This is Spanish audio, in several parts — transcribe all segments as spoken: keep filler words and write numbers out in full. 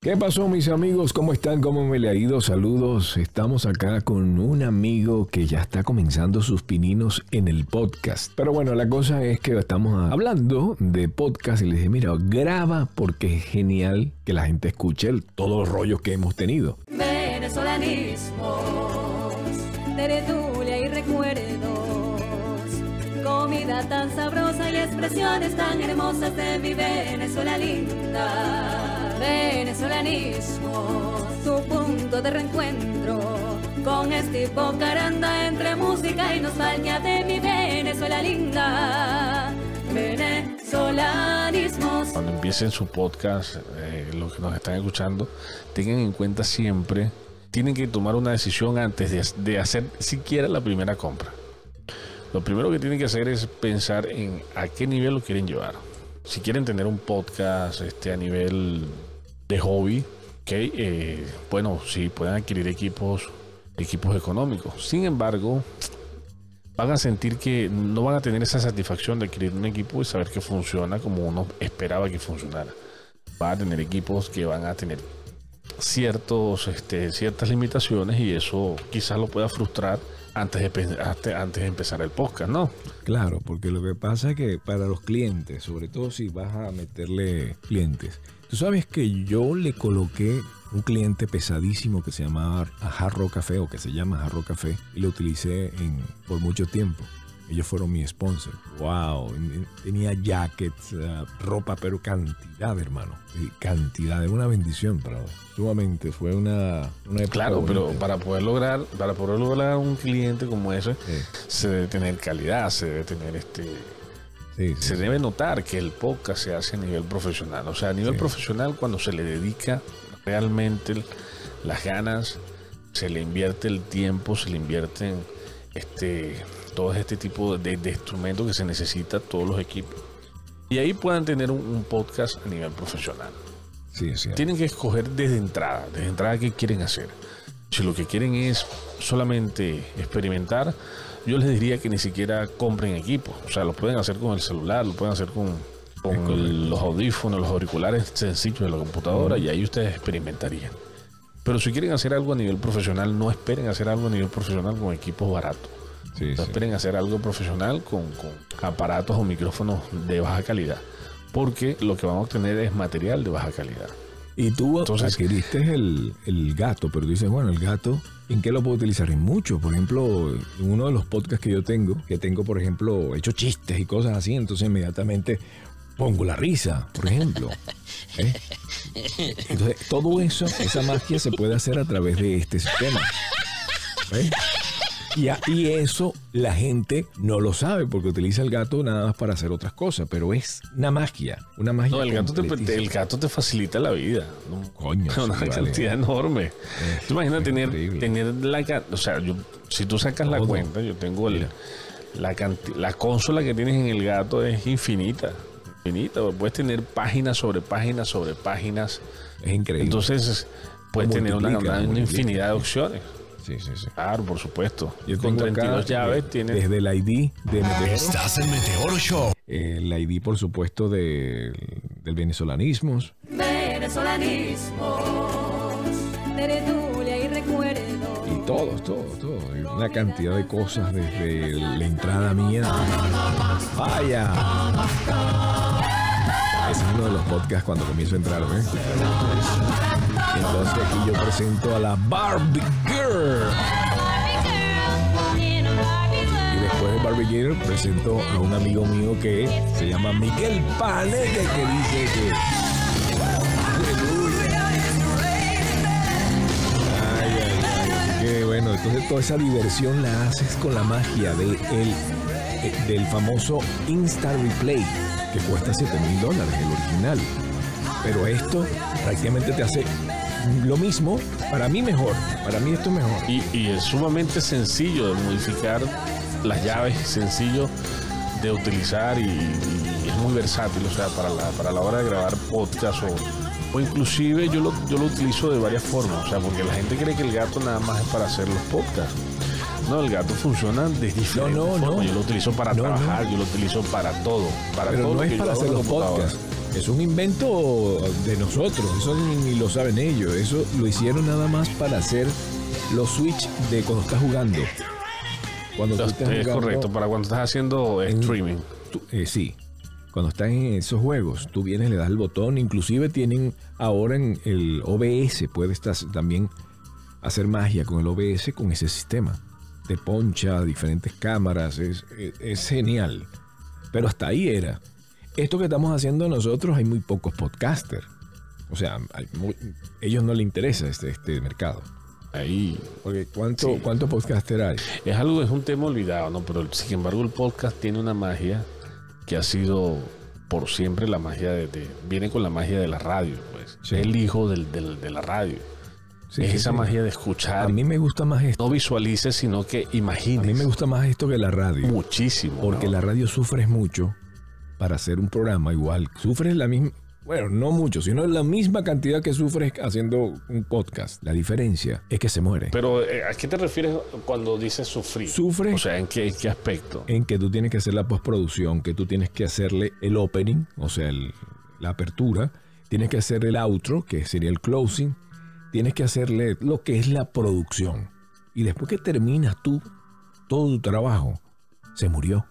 ¿Qué pasó, mis amigos? ¿Cómo están? ¿Cómo me le ha ido? Saludos. Estamos acá con un amigo que ya está comenzando sus pininos en el podcast. Pero bueno, la cosa es que estamos hablando de podcast y le dije, mira, graba porque es genial que la gente escuche el, todos los rollos que hemos tenido. Venezolanismos, tertulia y recuerdos, comida tan sabrosa y expresiones tan hermosas de mi Venezuela linda. Venezolanismos, tu punto de reencuentro con este Bocaranda entre música y nostalgia de mi Venezuela linda. Venezolanismos. Cuando empiecen su podcast, eh, los que nos están escuchando, tengan en cuenta siempre, tienen que tomar una decisión antes de, de hacer siquiera la primera compra. Lo primero que tienen que hacer es pensar en a qué nivel lo quieren llevar. Si quieren tener un podcast este, a nivel de hobby, okay, eh, bueno, sí, pueden adquirir equipos, equipos económicos. Sin embargo, van a sentir que no van a tener esa satisfacción de adquirir un equipo y saber que funciona como uno esperaba que funcionara. Van a tener equipos que van a tener ciertos, este, ciertas limitaciones y eso quizás lo pueda frustrar antes de, antes de empezar el podcast, ¿no? Claro, porque lo que pasa es que para los clientes, sobre todo si vas a meterle clientes, tú sabes que yo le coloqué un cliente pesadísimo que se llamaba Jarro Café o que se llama Jarro Café y lo utilicé en, por mucho tiempo. Ellos fueron mi sponsor. Wow, tenía jackets, uh, ropa, pero cantidad, hermano. Cantidad, era una bendición para mí. Sumamente, fue una, una Claro, bonita. pero para poder lograr, para poder lograr un cliente como ese, sí, se debe tener calidad, se debe tener este. Sí, sí, se sí. debe notar que el podcast se hace a nivel profesional. O sea, a nivel sí. profesional, cuando se le dedica realmente las ganas, se le invierte el tiempo, se le invierten este. todo este tipo de, de instrumentos que se necesita, todos los equipos. Y ahí puedan tener un, un podcast a nivel profesional. Sí, sí. Tienen que escoger desde entrada, desde entrada qué quieren hacer. Si lo que quieren es solamente experimentar, yo les diría que ni siquiera compren equipos. O sea, lo pueden hacer con el celular, lo pueden hacer con, con el, los audífonos, los auriculares sencillos de la computadora, uh-huh. y ahí ustedes experimentarían. Pero si quieren hacer algo a nivel profesional, no esperen hacer algo a nivel profesional con equipos baratos. Sí, no sí. esperen hacer algo profesional con, con aparatos o micrófonos de baja calidad, porque lo que van a obtener es material de baja calidad. Y tú Entonces, adquiriste el, el gato, pero dices, bueno, el gato, ¿en qué lo puedo utilizar? En mucho. Por ejemplo, en uno de los podcasts que yo tengo, que tengo, por ejemplo, hecho chistes y cosas así, entonces inmediatamente pongo la risa, por ejemplo. ¿Eh? Entonces, todo eso, esa magia se puede hacer a través de este sistema. ¿Eh? Y, a, y eso la gente no lo sabe porque utiliza el gato nada más para hacer otras cosas, pero es una magia, una magia. No, el gato, te, el gato te facilita la vida, ¿no? Coño, una sí, cantidad vale. enorme. Es, tú imaginas tener, tener la, o sea, yo, si tú sacas Todo. la cuenta, yo tengo el, la, la consola que tienes en el gato es infinita, infinita. Puedes tener páginas sobre páginas sobre páginas. Es increíble. Entonces puedes tener una, una, una infinidad de opciones. Sí, sí, sí. Claro, por supuesto. Yo con treinta y dos llaves tiene desde el I D de Meteoro. Estás en Meteoro Show. El I D, por supuesto, de, del venezolanismos. Venezolanismos, tertulia y recuerdo. Y todo, todo, todo. Una cantidad de cosas desde la entrada mía. Vaya. Ese es uno de los podcasts cuando comienzo a entrar, ¿eh? Entonces aquí yo presento a la Barbie Girl. Y después de Barbie Girl presento a un amigo mío que se llama Miguel Paneque, que dice que... Ay, ay, ay. Que bueno, entonces toda esa diversión la haces con la magia de el, del famoso Insta Replay, que cuesta siete mil dólares, el original. Pero esto prácticamente te hace lo mismo, para mí mejor, para mí esto es mejor. Y, y es sumamente sencillo de modificar las llaves, sencillo de utilizar y, y es muy versátil, o sea, para la, para la hora de grabar podcast o, o inclusive yo lo, yo lo utilizo de varias formas, o sea, porque la gente cree que el gato nada más es para hacer los podcasts. No, el gato funciona de diferentes no, no, formas. No. Yo lo utilizo para no, trabajar, no. yo lo utilizo para todo. Para Pero todo no es para hacer los podcasts. Es un invento de nosotros, eso ni, ni lo saben ellos. Eso lo hicieron nada más para hacer los switch de cuando estás jugando. Cuando tú estás es jugando, correcto, para cuando estás haciendo en, streaming. Tú, eh, sí, cuando estás en esos juegos, tú vienes, le das el botón. Inclusive tienen ahora en el O B S, puedes también hacer magia con el O B S, con ese sistema. Te poncha diferentes cámaras, es, es, es genial. Pero hasta ahí era. Esto que estamos haciendo nosotros, hay muy pocos podcasters. O sea, hay muy, ellos no les interesa este, este mercado. Ahí, porque ¿cuánto, sí. ¿cuántos podcasters hay? Es algo, es un tema olvidado, ¿no? Pero sin embargo el podcast tiene una magia que ha sido por siempre la magia de, de viene con la magia de la radio, pues. Sí. Es el hijo del, del, de la radio. Sí, es sí, esa sí. magia de escuchar. A mí me gusta más esto. No visualices, sino que imagines. A mí me gusta más esto que la radio. Muchísimo. Porque ¿no? la radio sufres mucho para hacer un programa igual. Sufres la misma... Bueno, no mucho, sino la misma cantidad que sufres haciendo un podcast. La diferencia es que se muere. Pero, eh, ¿a qué te refieres cuando dices sufrir? Sufres. O sea, ¿en qué, en qué aspecto? En que tú tienes que hacer la postproducción, que tú tienes que hacerle el opening, o sea, el, la apertura. Tienes que hacer el outro, que sería el closing. Tienes que hacerle lo que es la producción. Y después que terminas tú todo tu trabajo, se murió.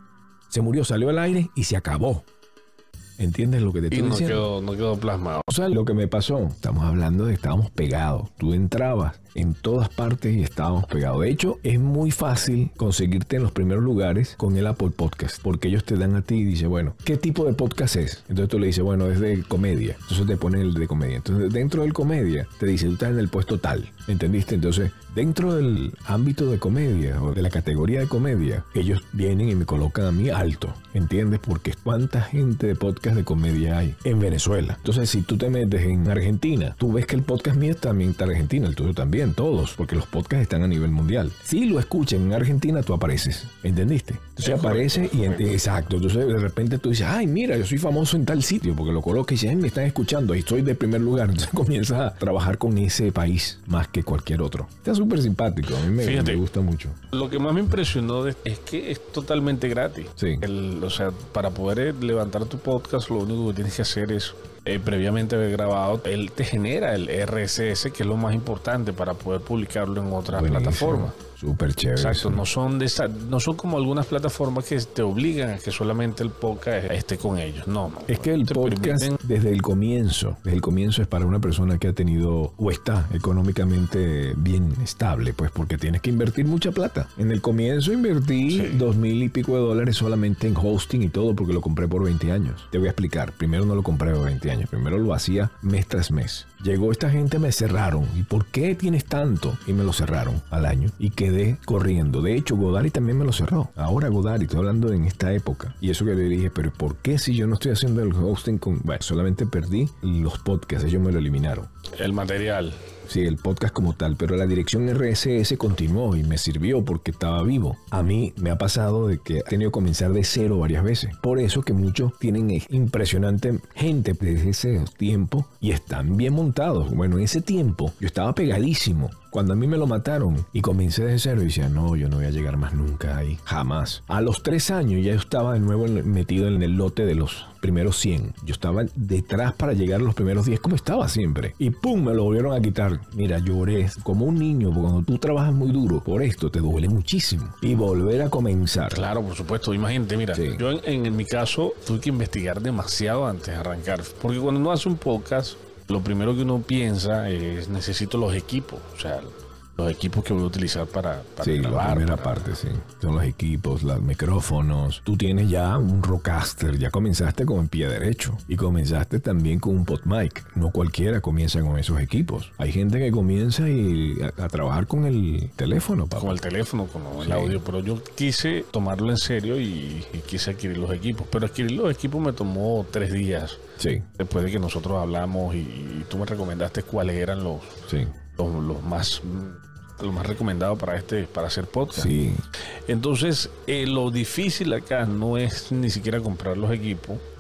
Se murió, salió al aire y se acabó. ¿Entiendes lo que te estoy Y no diciendo? quedó, no quedó plasmado. O sea, lo que me pasó, estamos hablando de que estábamos pegados. Tú entrabas en todas partes y estábamos pegados. De hecho, es muy fácil conseguirte en los primeros lugares con el Apple Podcast, porque ellos te dan a ti y dicen, bueno, ¿qué tipo de podcast es? Entonces tú le dices, bueno, es de comedia. Entonces te ponen el de comedia. Entonces dentro del comedia te dice, tú estás en el puesto tal. ¿Entendiste? Entonces, dentro del ámbito de comedia o de la categoría de comedia, ellos vienen y me colocan a mí alto. ¿Entiendes? Porque cuánta gente de podcast de comedia hay en Venezuela. Entonces, si tú te metes en Argentina, tú ves que el podcast mío también está en Argentina, el tuyo también, todos, porque los podcasts están a nivel mundial. Si lo escuchan en Argentina, tú apareces. ¿Entendiste? Entonces aparece y en, exacto. Entonces de repente tú dices, ay, mira, yo soy famoso en tal sitio, porque lo colocas y dices, ay, me están escuchando y estoy de primer lugar. Entonces comienzas a trabajar con ese país más que cualquier otro. Está súper simpático. A mí me, Fíjate, me gusta mucho. Lo que más me impresionó de, es que es totalmente gratis. Sí. El, o sea, para poder levantar tu podcast, lo único que tienes que hacer es eh, previamente haber grabado. Él te genera el R S S, que es lo más importante para poder publicarlo en otras Buenísimo. plataformas. Súper chévere. Exacto, Sí. no son de esa, no son como algunas plataformas que te obligan a que solamente el podcast esté con ellos. No, no. Es que el Te podcast permiten- desde el comienzo, desde el comienzo es para una persona que ha tenido o está económicamente bien estable, pues porque tienes que invertir mucha plata. En el comienzo invertí Sí. dos mil y pico de dólares solamente en hosting y todo porque lo compré por veinte años. Te voy a explicar. Primero no lo compré por veinte años, primero lo hacía mes tras mes. Llegó esta gente, me cerraron. ¿Y por qué tienes tanto? Y me lo cerraron al año y quedé corriendo. De hecho, Godari también me lo cerró. Ahora Godari, estoy hablando en esta época. Y eso que le dije, pero ¿por qué si yo no estoy haciendo el hosting con... Bueno, solamente perdí los podcasts, ellos me lo eliminaron. el material. Sí, el podcast como tal, pero la dirección R S S continuó y me sirvió porque estaba vivo. A mí me ha pasado de que he tenido que comenzar de cero varias veces. Por eso que muchos tienen impresionante gente desde ese tiempo y están bien montados. Bueno, en ese tiempo yo estaba pegadísimo. Cuando a mí me lo mataron y comencé de cero y decía, no, yo no voy a llegar más nunca ahí, jamás. A los tres años ya yo estaba de nuevo metido en el lote de los primeros cien. Yo estaba detrás para llegar a los primeros diez como estaba siempre. Y pum, me lo volvieron a quitar. Mira, lloré como un niño, porque cuando tú trabajas muy duro por esto, te duele muchísimo. Y volver a comenzar. Claro, por supuesto. Imagínate, mira, Sí. yo en, en mi caso tuve que investigar demasiado antes de arrancar. Porque cuando uno hace un podcast, lo primero que uno piensa es necesito los equipos. O sea, los equipos que voy a utilizar para, para Sí, grabar. la primera para- parte, sí. Son los equipos, los micrófonos. Tú tienes ya un Rodecaster, ya comenzaste con el pie derecho. Y comenzaste también con un PodMic. No cualquiera comienza con esos equipos. Hay gente que comienza y a, a trabajar con el teléfono, papá. Con el teléfono, con el Sí. audio, pero yo quise tomarlo en serio y, y quise adquirir los equipos. Pero adquirir los equipos me tomó tres días Sí, después de que nosotros hablamos y, y tú me recomendaste cuáles eran los, sí, los, los más los más recomendados para este para hacer podcast. sí. Entonces, eh, lo difícil acá no es ni siquiera comprar los equipos,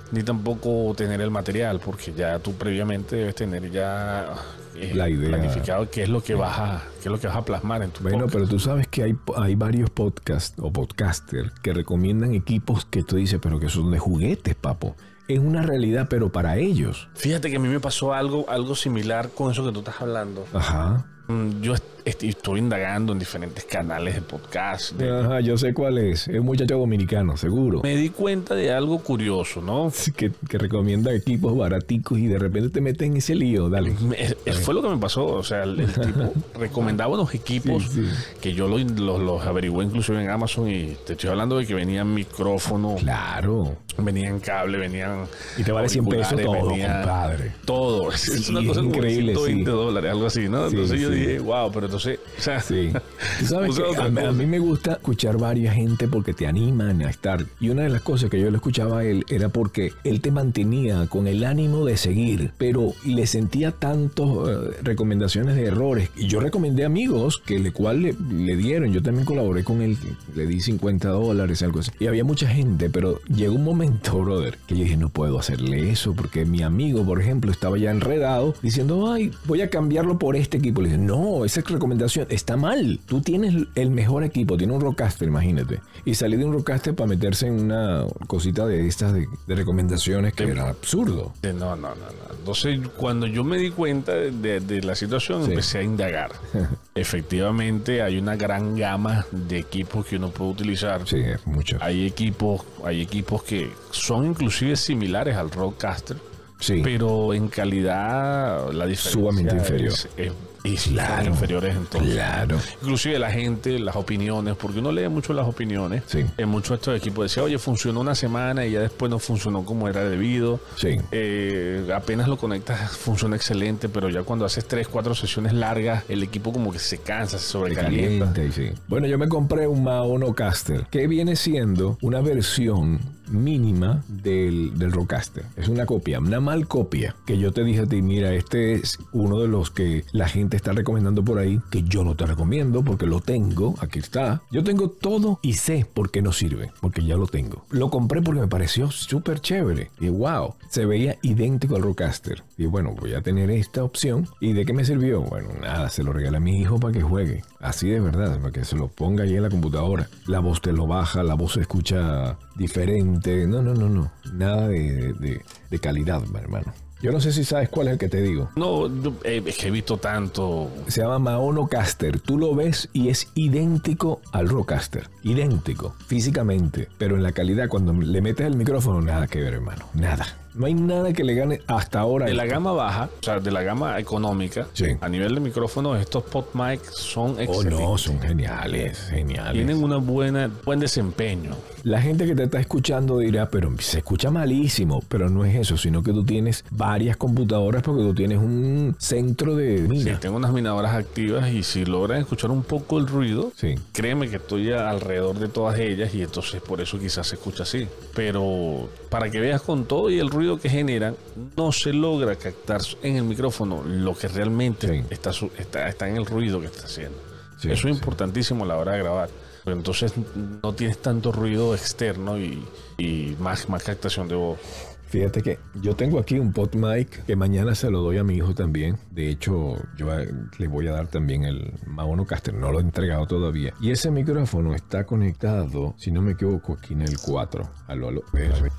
ni tampoco tener el material, porque ya tú previamente debes tener ya eh, la idea planificado qué es lo que vas a, qué es lo que vas a plasmar en tu Bueno, podcast. pero tú sabes que hay, hay varios podcasts o podcasters que recomiendan equipos que tú dices, pero que son de juguetes, papo. Es una realidad, pero para ellos. Fíjate que a mí me pasó algo, algo similar con eso que tú estás hablando. Ajá. Yo est- est- estuve indagando en diferentes canales de podcast. de- Ajá, yo sé cuál es. Es un muchacho dominicano, seguro. Me di cuenta de algo curioso, ¿no? Que, que recomienda equipos baraticos y de repente te meten en ese lío. Dale. Me- es- fue lo que me pasó. O sea, el, el tipo recomendaba unos equipos Sí, sí. que yo los, los, los averigüé inclusive en Amazon, y te estoy hablando de que venían micrófonos, Claro. venían cable, venían Y te vale cien pesos auriculares, todo, venía compadre. todo. Es, es Sí, una cosa como increíble, ciento veinte sí. dólares, algo así, ¿no? Sí, Entonces yo sí. dije, wow, pero entonces, o sea, Sí. Tú sabes Usa que otra a, cosa. a mí me gusta escuchar varias gente porque te animan a estar. Y una de las cosas que yo le escuchaba a él era porque él te mantenía con el ánimo de seguir, pero le sentía tantas recomendaciones de errores. Y yo recomendé amigos que le cual le, le dieron. Yo también colaboré con él, le di cincuenta dólares, algo así. Y había mucha gente, pero llegó un momento, brother, que yo dije, no puedo hacerle eso porque mi amigo, por ejemplo, estaba ya enredado diciendo, ay, voy a cambiarlo por este equipo. Le dije, no, esa recomendación está mal. Tú tienes el mejor equipo, tienes un Rodecaster, imagínate. Y salí de un Rodecaster para meterse en una cosita de estas de, de recomendaciones que Sí. era absurdo. no, no, no, no. Entonces, cuando yo me di cuenta de, de- de la situación, Sí. empecé a indagar. Efectivamente, hay una gran gama de equipos que uno puede utilizar. Sí, es mucho. Hay equipos, hay equipos que son inclusive similares al Rodecaster, Sí. pero en calidad la diferencia Sumamente inferior. es, es- y son Claro. inferiores entonces. Claro. Inclusive la gente, las opiniones, porque uno lee mucho las opiniones. Sí. En muchos de estos equipos decía, oye, funcionó una semana y ya después no funcionó como era debido. Sí. Eh, apenas lo conectas, funciona excelente, pero ya cuando haces tres, cuatro sesiones largas, el equipo como que se cansa, se Se sobrecalienta. calienta y sí. Bueno, yo me compré un Maonocaster que viene siendo una versión mínima del, del Rodecaster. Es una copia, una mal copia que yo te dije a ti, mira, este es uno de los que la gente está recomendando por ahí, que yo no te recomiendo porque lo tengo, aquí está. Yo tengo todo y sé por qué no sirve, porque ya lo tengo. Lo compré porque me pareció súper chévere. Y wow, se veía idéntico al Rodecaster. Y bueno, voy a tener esta opción. ¿Y de qué me sirvió? Bueno, nada, se lo regalé a mi hijo para que juegue. Así de verdad, para que se lo ponga ahí en la computadora. La voz te lo baja, la voz se escucha diferente. No, no, no, no. Nada de, de, de calidad, hermano. Yo no sé si sabes cuál es el que te digo. No, yo, eh, es que he visto tanto. Se llama Maonocaster. Tú lo ves y es idéntico al Rodecaster. Idéntico, físicamente. Pero en la calidad, cuando le metes el micrófono, nada que ver, hermano. Nada. No hay nada que le gane hasta ahora. De la gama baja, o sea, de la gama económica, Sí. a nivel de micrófonos, estos PodMic son Oh, excelentes. no, son geniales, geniales. Tienen una buena, buen desempeño. La gente que te está escuchando dirá, pero se escucha malísimo. Pero no es eso, sino que tú tienes varias computadoras porque tú tienes un centro de Sí, mina. tengo unas minadoras activas y si logran escuchar un poco el ruido, Sí. créeme que estoy alrededor de todas ellas y entonces por eso quizás se escucha así. Pero para que veas con todo y el ruido que generan, no se logra captar en el micrófono lo que realmente Sí. está, su- está, está en el ruido que está haciendo. Sí, eso es sí. importantísimo a la hora de grabar. Pero entonces no tienes tanto ruido externo y, y más, más captación de voz. Fíjate que yo tengo aquí un PodMic que mañana se lo doy a mi hijo también. De hecho, yo a- le voy a dar también el Maonocaster. No lo he entregado todavía. Y ese micrófono está conectado, si no me equivoco, aquí en el cuatro. Aló, aló. espérame.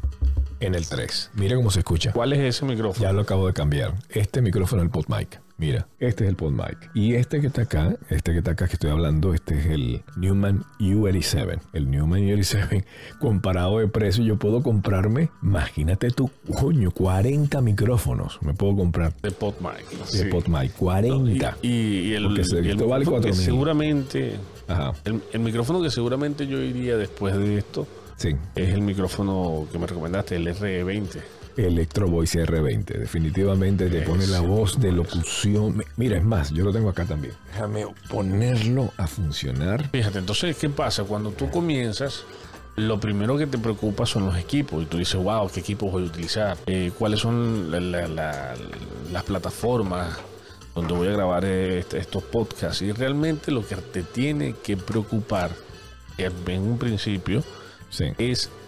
En el tres. Mira cómo se escucha. ¿Cuál es ese micrófono? Ya lo acabo de cambiar. Este micrófono es el PodMic. Mira, este es el PodMic. Y este que está acá, este que está acá que estoy hablando, este es el Neumann U ochenta y siete. El Neumann U ochenta y siete, comparado de precio, yo puedo comprarme, imagínate tú, coño, cuarenta micrófonos. Me puedo comprar De PodMic. de sí. PodMic. cuarenta. Y, y el, Porque ese y el esto vale micrófono cuatro que mil. seguramente, Ajá, el, el micrófono que seguramente yo iría después de esto sí. es el micrófono que me recomendaste, el R veinte. Electro Voice R veinte. Definitivamente te pone la voz de locución. Mi- Mira, es más, yo lo tengo acá también. Déjame ponerlo a funcionar. Fíjate, entonces, ¿qué pasa? Cuando tú comienzas, lo primero que te preocupa son los equipos. Y tú dices, wow, ¿qué equipos voy a utilizar? Eh, ¿Cuáles son la- la- la- las plataformas donde voy a grabar este- estos podcasts? Y realmente lo que te tiene que preocupar en un principio Sí. es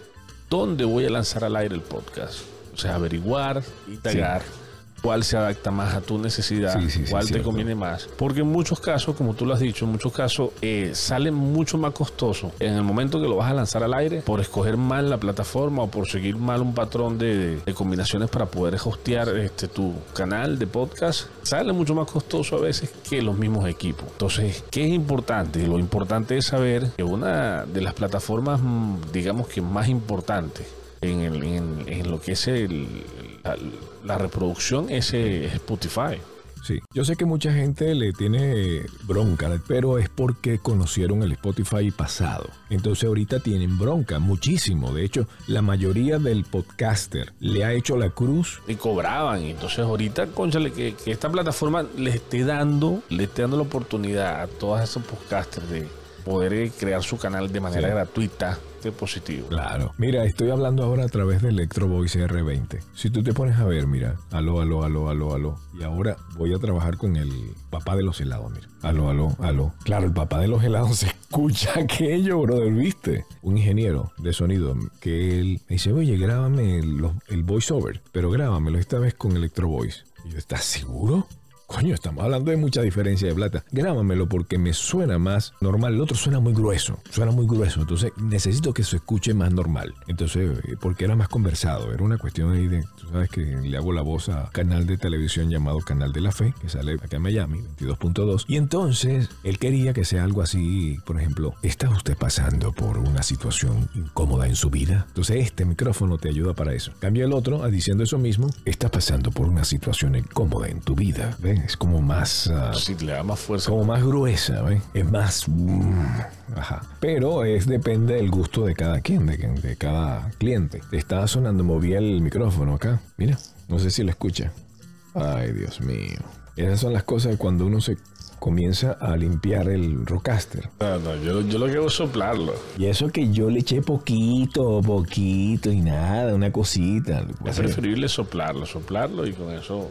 dónde voy a lanzar al aire el podcast. O sea, averiguar y tagar. Sí. Cuál se adapta más a tu necesidad, sí, sí, sí, cuál te conviene más. Porque en muchos casos, como tú lo has dicho, en muchos casos eh, sale mucho más costoso en el momento que lo vas a lanzar al aire por escoger mal la plataforma o por seguir mal un patrón de, de combinaciones para poder hostear este, tu canal de podcast. Sale mucho más costoso a veces que los mismos equipos. Entonces, ¿qué es importante? Lo importante es saber que una de las plataformas, digamos que más importantes en, el, en, en lo que es el... La, la reproducción es Spotify. Sí, yo sé que mucha gente le tiene bronca, pero es porque conocieron el Spotify pasado. Entonces ahorita tienen bronca, muchísimo. De hecho, la mayoría del podcaster le ha hecho la cruz. Y cobraban. Entonces ahorita, cónchale, que, que esta plataforma le esté dando, le esté dando la oportunidad a todos esos podcasters de poder crear su canal de manera sí. gratuita. Positivo. Claro. Mira, estoy hablando ahora a través de Electro Voice R veinte. Si tú te pones a ver, mira, aló, aló, aló, aló, aló. Y ahora voy a trabajar con el papá de los helados, mira. Aló, aló, aló. Claro, el papá de los helados se escucha aquello, brother, ¿viste? Un ingeniero de sonido que él me dice, oye, grábame el, el voiceover, pero grábamelo esta vez con Electro Voice. Y yo, ¿estás seguro? Coño, estamos hablando de mucha diferencia de plata. Grábamelo porque me suena más normal. El otro suena muy grueso. Suena muy grueso. Entonces necesito que se escuche más normal. Entonces, porque era más conversado. Era una cuestión ahí de... Tú sabes que le hago la voz a un canal de televisión llamado Canal de la Fe, que sale acá en Miami, veintidós punto dos. Y entonces, él quería que sea algo así. Por ejemplo, ¿está usted pasando por una situación incómoda en su vida? Entonces, este micrófono te ayuda para eso. Cambia el otro diciendo eso mismo. ¿Está pasando por una situación incómoda en tu vida? ¿Ves? Es como más... Uh, sí, le da más fuerza. Como más gruesa, ¿ves? Es más... Mm, ajá. Pero es depende del gusto de cada quien, de, de cada cliente. Está sonando, moví el micrófono acá. Mira, no sé si lo escucha. Ay, Dios mío. Esas son las cosas de cuando uno se comienza a limpiar el Rodecaster. No, no, yo, yo lo que hago es soplarlo. Y eso que yo le eché poquito, poquito y nada, una cosita. Es preferible soplarlo, soplarlo y con eso...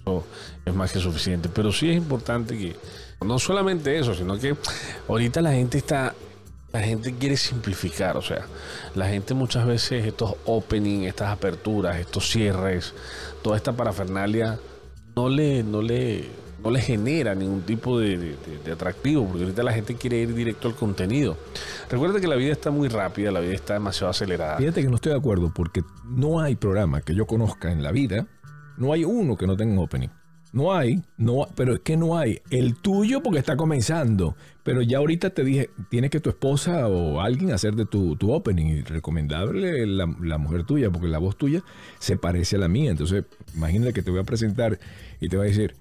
es más que suficiente, pero sí es importante que no solamente eso, sino que ahorita la gente está la gente quiere simplificar, o sea, la gente muchas veces estos opening, estas aperturas, estos cierres, toda esta parafernalia no le no le no le genera ningún tipo de, de, de atractivo, porque ahorita la gente quiere ir directo al contenido. Recuerda que la vida está muy rápida, la vida está demasiado acelerada. Fíjate que no estoy de acuerdo, porque no hay programa que yo conozca en la vida. No hay uno que no tenga un opening. No hay, no, pero es que no hay. El tuyo porque está comenzando. Pero ya ahorita te dije, tienes que tu esposa o alguien hacer de tu, tu opening. Y recomendable la, la mujer tuya, porque la voz tuya se parece a la mía. Entonces, imagínate que te voy a presentar y te voy a decir,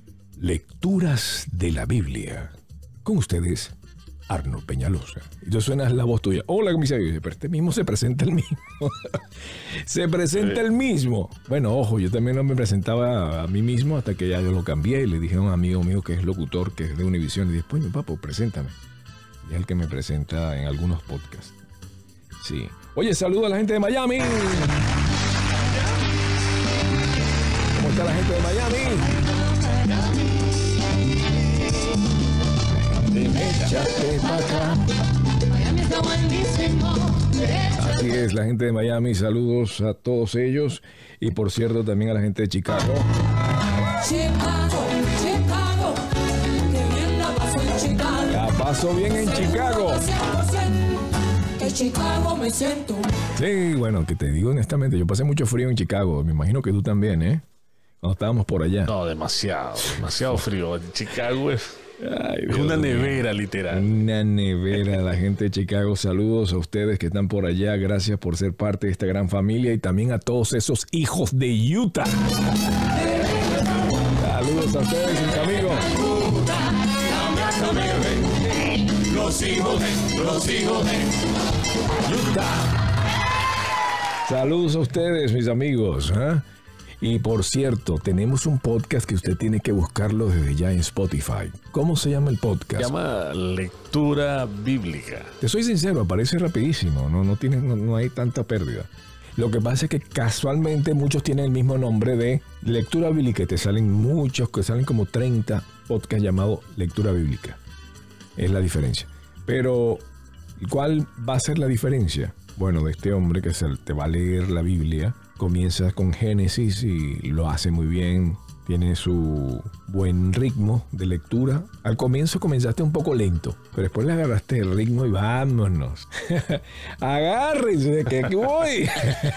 lecturas de la Biblia. Con ustedes, Arnold Peñalosa. Y tú suenas la voz tuya. Hola, comisario. Pero este mismo se presenta el mismo. Se presenta el mismo. Bueno, ojo, yo también no me presentaba a mí mismo hasta que ya yo lo cambié y le dije a un amigo mío que es locutor, que es de Univision, y dije, pues, papo, preséntame. Y es el que me presenta en algunos podcasts. Sí. Oye, saludo a la gente de Miami. ¿Cómo está la gente de Miami? Échate para acá. Así es, la gente de Miami, saludos a todos ellos y por cierto también a la gente de Chicago. Chicago, Chicago, que bien la paso en Chicago. La paso bien en Chicago. Que Chicago me siento. Sí, bueno, que te digo honestamente, yo pasé mucho frío en Chicago, me imagino que tú también, ¿eh? Cuando estábamos por allá. No, demasiado, demasiado frío. Chicago es... Ay, es una nevera, mío. Literal. Una nevera. La gente de Chicago, saludos a ustedes que están por allá. Gracias por ser parte de esta gran familia y también a todos esos hijos de Utah. Saludos a ustedes, mis amigos. Los hijos de, los hijos de Utah. Saludos a ustedes, mis amigos. ¿eh? Y por cierto, tenemos un podcast que usted tiene que buscarlo desde ya en Spotify. ¿Cómo se llama el podcast? Se llama Lectura Bíblica. Te soy sincero, aparece rapidísimo, no, no, tiene, no, no hay tanta pérdida. Lo que pasa es que casualmente muchos tienen el mismo nombre de Lectura Bíblica. Te salen muchos, que salen como treinta podcasts llamados Lectura Bíblica. Es la diferencia. Pero, ¿cuál va a ser la diferencia? bueno, de este hombre que se te va a leer la Biblia. Comienza con Génesis y lo hace muy bien. Tiene su buen ritmo de lectura. Al comienzo comenzaste un poco lento, pero después le agarraste el ritmo y vámonos. Agárrense, que aquí voy.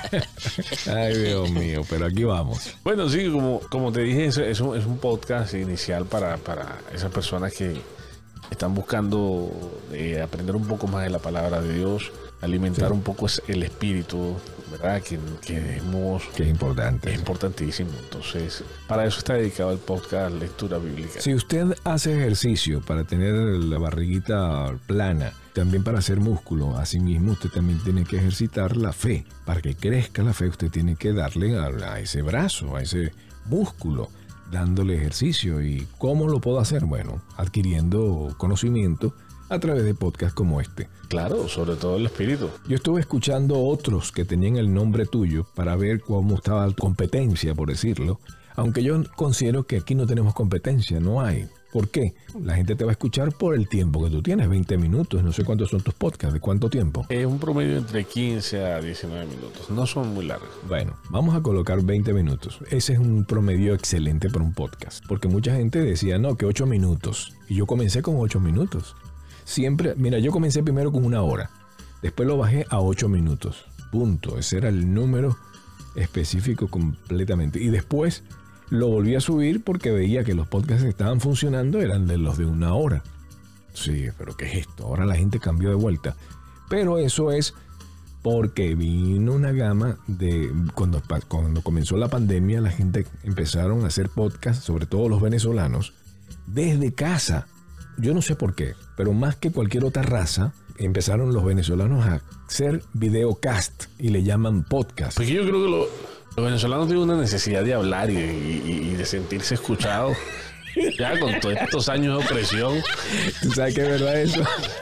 Ay, Dios mío, pero aquí vamos. Bueno, sí, como, como te dije, es, es, un, es un podcast inicial para, para esas personas que están buscando eh, aprender un poco más de la palabra de Dios, alimentar sí. un poco el espíritu, ¿verdad? Que, que hemos, que es importante. Es importantísimo. Entonces, para eso está dedicado el podcast Lectura Bíblica. Si usted hace ejercicio para tener la barriguita plana, también para hacer músculo, asimismo usted también tiene que ejercitar la fe. Para que crezca la fe, usted tiene que darle a, a ese brazo, a ese músculo, dándole ejercicio. ¿Y cómo lo puedo hacer? Bueno, adquiriendo conocimiento a través de podcasts como este. Claro, sobre todo el espíritu. Yo estuve escuchando otros que tenían el nombre tuyo para ver cómo estaba la competencia, por decirlo. Aunque yo considero que aquí no tenemos competencia, no hay. ¿Por qué? La gente te va a escuchar por el tiempo que tú tienes, veinte minutos. No sé cuántos son tus podcasts, ¿de cuánto tiempo? Es un promedio entre quince a diecinueve minutos. No son muy largos. Bueno, vamos a colocar veinte minutos. Ese es un promedio excelente para un podcast. Porque mucha gente decía, no, que ocho minutos. Y yo comencé con ocho minutos. Siempre, mira, yo comencé primero con una hora. Después lo bajé a ocho minutos. Punto. Ese era el número específico completamente. Y después lo volví a subir porque veía que los podcasts que estaban funcionando eran de los de una hora. Sí, pero ¿qué es esto? Ahora la gente cambió de vuelta. Pero eso es porque vino una gama de... Cuando, cuando comenzó la pandemia, la gente empezaron a hacer podcasts, sobre todo los venezolanos, desde casa. Yo no sé por qué, pero más que cualquier otra raza, empezaron los venezolanos a hacer videocast y le llaman podcast. Porque yo creo que lo, los venezolanos tienen una necesidad de hablar y, y, y de sentirse escuchados. Ya con todos estos años de opresión. ¿Tú sabes qué es verdad eso?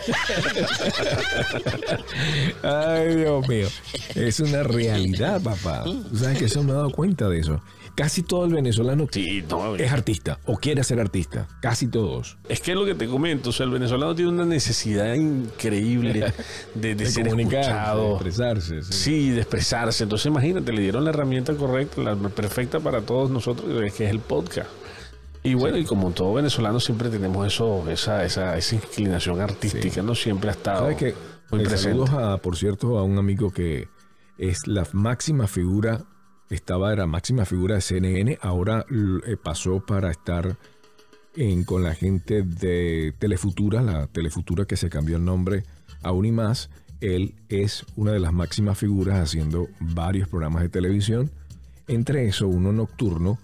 Ay, Dios mío. Es una realidad, papá. Tú sabes que eso me he dado cuenta de eso. Casi todo el venezolano sí, no, es artista o quiere ser artista. Casi todos. Es que es lo que te comento. O sea, el venezolano tiene una necesidad increíble de, de, de ser escuchado. De expresarse. Sí. sí, de expresarse. Entonces, imagínate, le dieron la herramienta correcta, la perfecta para todos nosotros, que es el podcast. Y bueno, sí. y como todo venezolano siempre tenemos eso, esa, esa, esa inclinación artística, sí. ¿no? Siempre ha estado ¿Sabes qué? muy El presente. Saludos, a, por cierto, a un amigo que es la máxima figura, estaba, era máxima figura de C N N, ahora eh, pasó para estar en, con la gente de Telefutura, la Telefutura que se cambió el nombre a Unimás. Él es una de las máximas figuras haciendo varios programas de televisión, entre eso uno nocturno,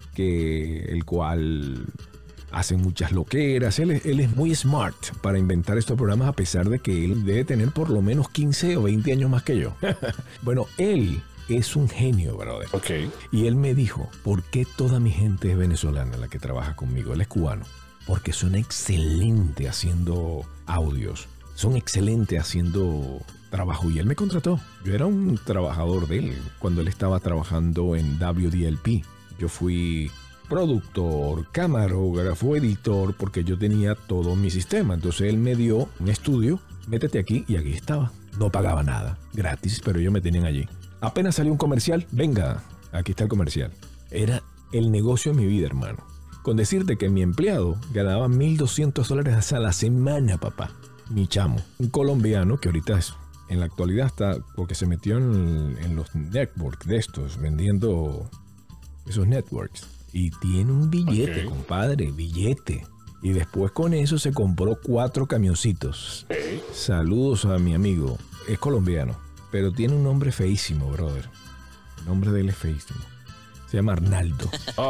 que el cual hace muchas loqueras. Él, él es muy smart para inventar estos programas, a pesar de que él debe tener por lo menos quince o veinte años más que yo. Bueno, él es un genio, brother. Okay. Y él me dijo, ¿por qué toda mi gente es venezolana la que trabaja conmigo? Él es cubano. Porque son excelentes haciendo audios. Son excelentes haciendo trabajo. Y él me contrató. Yo era un trabajador de él cuando él estaba trabajando en W D L P. Yo fui productor, camarógrafo, editor, porque yo tenía todo mi sistema. Entonces él me dio un estudio, métete aquí, y aquí estaba. No pagaba nada, gratis, pero ellos me tenían allí. Apenas salió un comercial, venga, aquí está el comercial. Era el negocio de mi vida, hermano. Con decirte que mi empleado ganaba mil doscientos dólares a la semana, papá. Mi chamo, un colombiano que ahorita es, en la actualidad está, porque se metió en, en los networks de estos, vendiendo esos networks. Y tiene un billete, okay. compadre, billete. Y después con eso se compró cuatro camioncitos. Okay. Saludos a mi amigo. Es colombiano, pero tiene un nombre feísimo, brother. El nombre de él es feísimo. Se llama Arnaldo. Oh.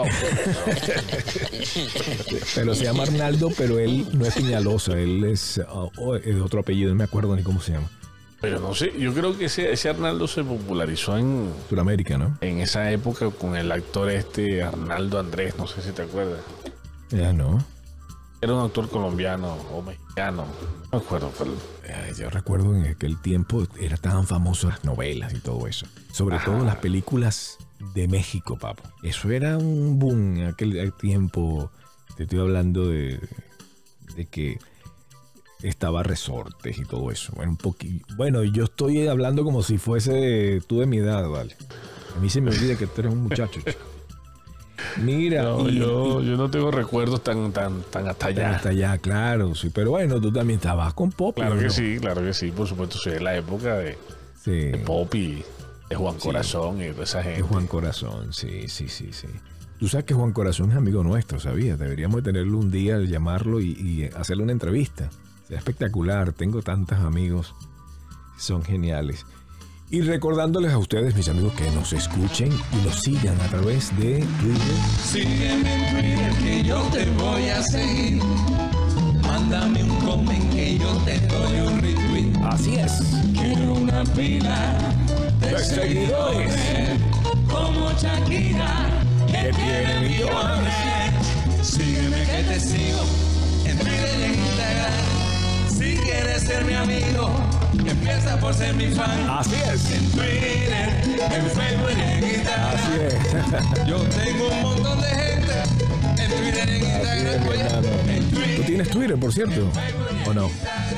Pero se llama Arnaldo, pero él no es Piñalosa. Él es, uh, es de otro apellido, no me acuerdo ni cómo se llama. Pero no sé, yo creo que ese, ese Arnaldo se popularizó en Sudamérica, ¿no? En esa época con el actor este Arnaldo Andrés, no sé si te acuerdas. Ya no. Era un actor colombiano o mexicano, no me acuerdo. Pero... Eh, yo recuerdo en aquel tiempo era tan famoso las novelas y todo eso. Sobre Ajá. todo las películas de México, papo. Eso era un boom en aquel tiempo. Te estoy hablando de, de que estaba Resortes y todo eso. Bueno, un poquito. Bueno, yo estoy hablando como si fuese tú de mi edad, ¿vale? A mí se me olvida que tú eres un muchacho, chico. Mira, no, y, yo, y, yo no tengo recuerdos tan, tan, tan hasta allá. Hasta allá, claro, sí. Pero bueno, tú también estabas con Poppy. Claro que ¿no? sí, claro que sí, por supuesto. Sí, la época de, sí. de Poppy, de Juan sí. Corazón y de esa gente. De Juan Corazón, sí, sí, sí, sí. Tú sabes que Juan Corazón es amigo nuestro, ¿sabías? Deberíamos de tenerlo un día, llamarlo y, y hacerle una entrevista. Sería espectacular. Tengo tantos amigos. Son geniales. Y recordándoles a ustedes, mis amigos, que nos escuchen y nos sigan a través de Twitter. Sígueme en Twitter que yo te voy a seguir. Mándame un comment que yo te doy un retweet. Así es. Quiero una pila de, de seguidores, seguidores como Shakira, que tiene millones. Sígueme que te sigo en Twitter y en Instagram. Si quieres ser mi amigo, empieza por ser mi fan. Así es. En Twitter, en Facebook y en Instagram. Así es. Yo tengo un montón de gente en Twitter y en Instagram. Oye, en Twitter. ¿Tú tienes Twitter, por cierto? ¿O no?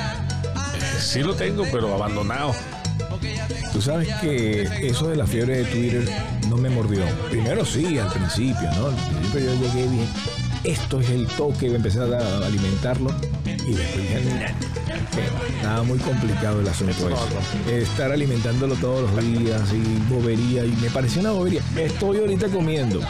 Sí lo tengo, pero abandonado. Tú sabes que eso de la fiebre de Twitter no me mordió. Primero sí, al principio, ¿no? Al principio yo llegué bien. Esto es el toque, empecé a alimentarlo. Y después dije, estaba muy complicado el asunto eso. Estar alimentándolo todos los días y bobería. Y me pareció una bobería. Estoy ahorita comiendo.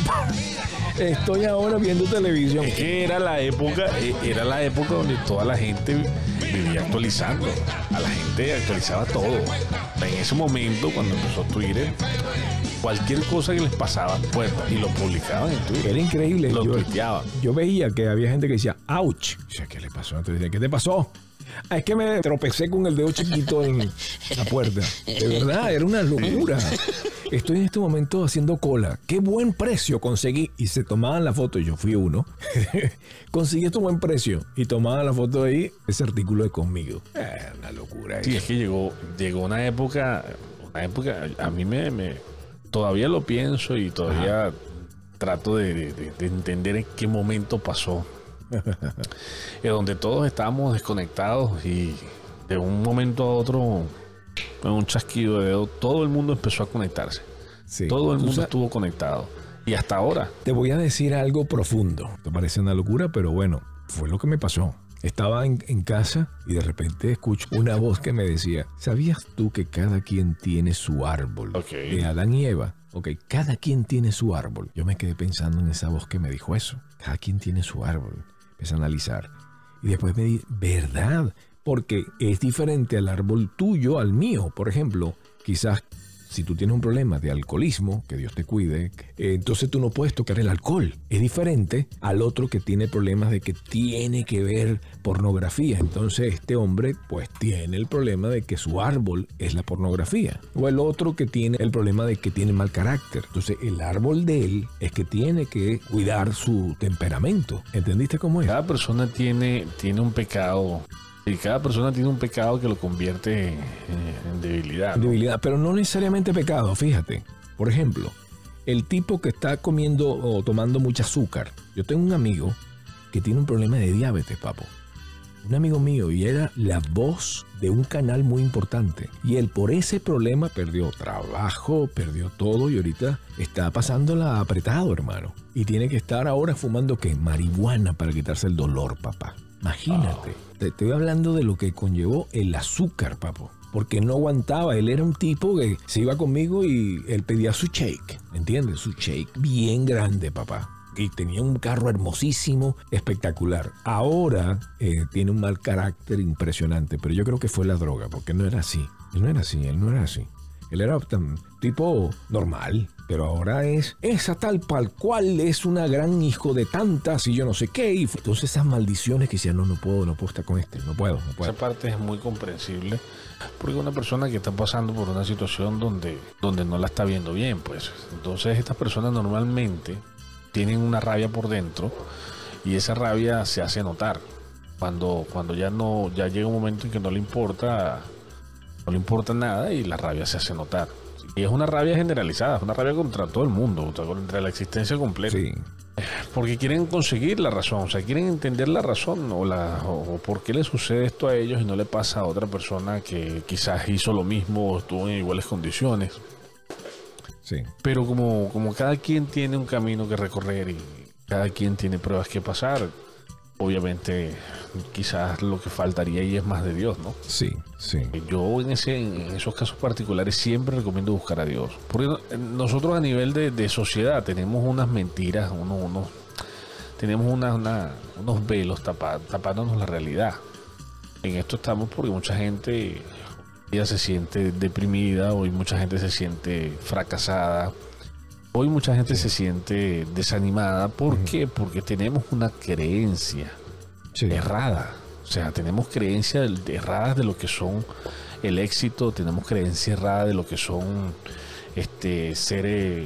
Estoy ahora viendo televisión. Es que era la época, era la época donde toda la gente vivía actualizando. A la gente actualizaba todo. En ese momento, cuando empezó Twitter, cualquier cosa que les pasaba, pues, y lo publicaban en Twitter. Era increíble. Lo yo, tuiteaban. Yo veía que había gente que decía, ouch. O sea, ¿qué le pasó? Entonces, ¿qué te pasó? Ah, es que me tropecé con el dedo chiquito en la puerta. De verdad, era una locura. Estoy en este momento haciendo cola. Qué buen precio conseguí. Y se tomaban la foto. Y yo fui uno. Conseguí este buen precio. Y tomaban la foto ahí. Ese artículo de conmigo. Eh, una locura. Sí, es que llegó, llegó una época. Una época. A mí me. me todavía lo pienso y todavía Ajá. trato de, de, de entender en qué momento pasó. Es donde todos estábamos desconectados y de un momento a otro, en un chasquido de dedo, todo el mundo empezó a conectarse. Sí. Todo el mundo sabes, estuvo conectado. Y hasta ahora. Te voy a decir algo profundo. Te parece una locura, pero bueno, fue lo que me pasó. Estaba en, en casa y de repente escucho una voz que me decía, ¿sabías tú que cada quien tiene su árbol? Okay. De Adán y Eva. Ok, cada quien tiene su árbol. Yo me quedé pensando en esa voz que me dijo eso. Cada quien tiene su árbol. Empecé a analizar. Y después me di, ¿verdad? Porque es diferente al árbol tuyo al mío. Por ejemplo, quizás si tú tienes un problema de alcoholismo, que Dios te cuide, eh, entonces tú no puedes tocar el alcohol. Es diferente al otro que tiene problemas de que tiene que ver pornografía. Entonces este hombre pues tiene el problema de que su árbol es la pornografía. O el otro que tiene el problema de que tiene mal carácter. Entonces el árbol de él es que tiene que cuidar su temperamento. ¿Entendiste cómo es? Cada persona tiene, tiene un pecado. Y cada persona tiene un pecado que lo convierte en, en debilidad, ¿no? Debilidad, pero no necesariamente pecado, fíjate. Por ejemplo, el tipo que está comiendo o tomando mucho azúcar. Yo tengo un amigo que tiene un problema de diabetes, papo. Un amigo mío, y era la voz de un canal muy importante. Y él por ese problema perdió trabajo, perdió todo y ahorita está pasándola apretado, hermano. Y tiene que estar ahora fumando, ¿qué? Marihuana para quitarse el dolor, papá. Imagínate. Oh. Te estoy hablando de lo que conllevó el azúcar, papo. Porque no aguantaba. Él era un tipo que se iba conmigo y él pedía su shake. ¿Me entiendes? Su shake bien grande, papá. Y tenía un carro hermosísimo, espectacular. Ahora eh, tiene un mal carácter impresionante. Pero yo creo que fue la droga, porque no era así. Él no era así, él no era así. Él era un tipo normal, pero ahora es esa tal pal cual es una gran hijo de tantas y yo no sé qué. Y entonces esas maldiciones que decían, no, no puedo, no puedo estar con este, no puedo, no puedo. Esa parte es muy comprensible, porque una persona que está pasando por una situación donde, donde no la está viendo bien, pues. Entonces estas personas normalmente tienen una rabia por dentro y esa rabia se hace notar. Cuando, cuando ya no, ya llega un momento en que no le importa... No le importa nada y la rabia se hace notar. Y es una rabia generalizada, es una rabia contra todo el mundo, contra la existencia completa. Sí. porque quieren conseguir la razón, o sea, quieren entender la razón o, la, o, o por qué le sucede esto a ellos y no le pasa a otra persona que quizás hizo lo mismo o estuvo en iguales condiciones. Sí. Pero como, como cada quien tiene un camino que recorrer y cada quien tiene pruebas que pasar, obviamente quizás lo que faltaría ahí es más de Dios, ¿no? Sí, sí. Yo en, ese, en esos casos particulares siempre recomiendo buscar a Dios. Porque nosotros a nivel de, de sociedad tenemos unas mentiras, unos, unos, tenemos una, una, unos velos tapa, tapándonos la realidad. En esto estamos porque mucha gente ya se siente deprimida, hoy mucha gente se siente fracasada, hoy mucha gente sí. se siente desanimada. ¿Por uh-huh. qué? Porque tenemos una creencia sí. errada. O sea, tenemos creencias erradas de lo que son el éxito, tenemos creencias erradas de lo que son este ser eh,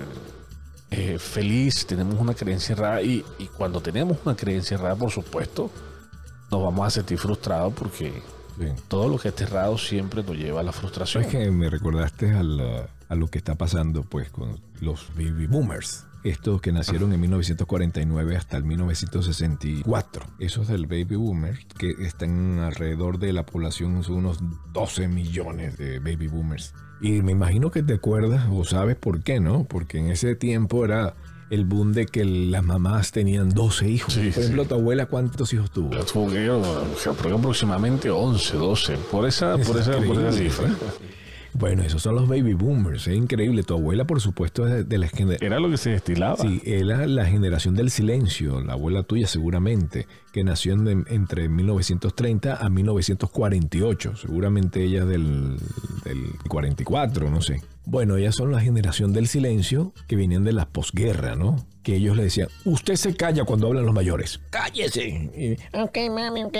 eh, feliz, tenemos una creencia errada y, y cuando tenemos una creencia errada, por supuesto, nos vamos a sentir frustrados porque sí. todo lo que es errado siempre nos lleva a la frustración. Es que me recordaste a, la, a lo que está pasando pues con los baby boomers. Estos que nacieron en mil novecientos cuarenta y nueve hasta el mil novecientos sesenta y cuatro. Esos del baby boomer que están alrededor de la población, son unos doce millones de baby boomers. Y me imagino que te acuerdas o sabes por qué, ¿no? Porque en ese tiempo era el boom de que las mamás tenían doce hijos. Sí, por ejemplo, sí. tu abuela, ¿cuántos hijos tuvo? Tuvo que aproximadamente once, doce. Por esa, por esa, por esa cifra. Bueno, esos son los baby boomers, es increíble. Tu abuela, por supuesto, es de, de la generación... Era lo que se destilaba. Sí, era la generación del silencio, la abuela tuya seguramente, que nació en, entre mil novecientos treinta a mil novecientos cuarenta y ocho. Seguramente ella del, del cuarenta y cuatro, no sé. Bueno, ellas son la generación del silencio que venían de la posguerra, ¿no? Que ellos le decían, usted se calla cuando hablan los mayores. ¡Cállese! Y, ok, mami, ok.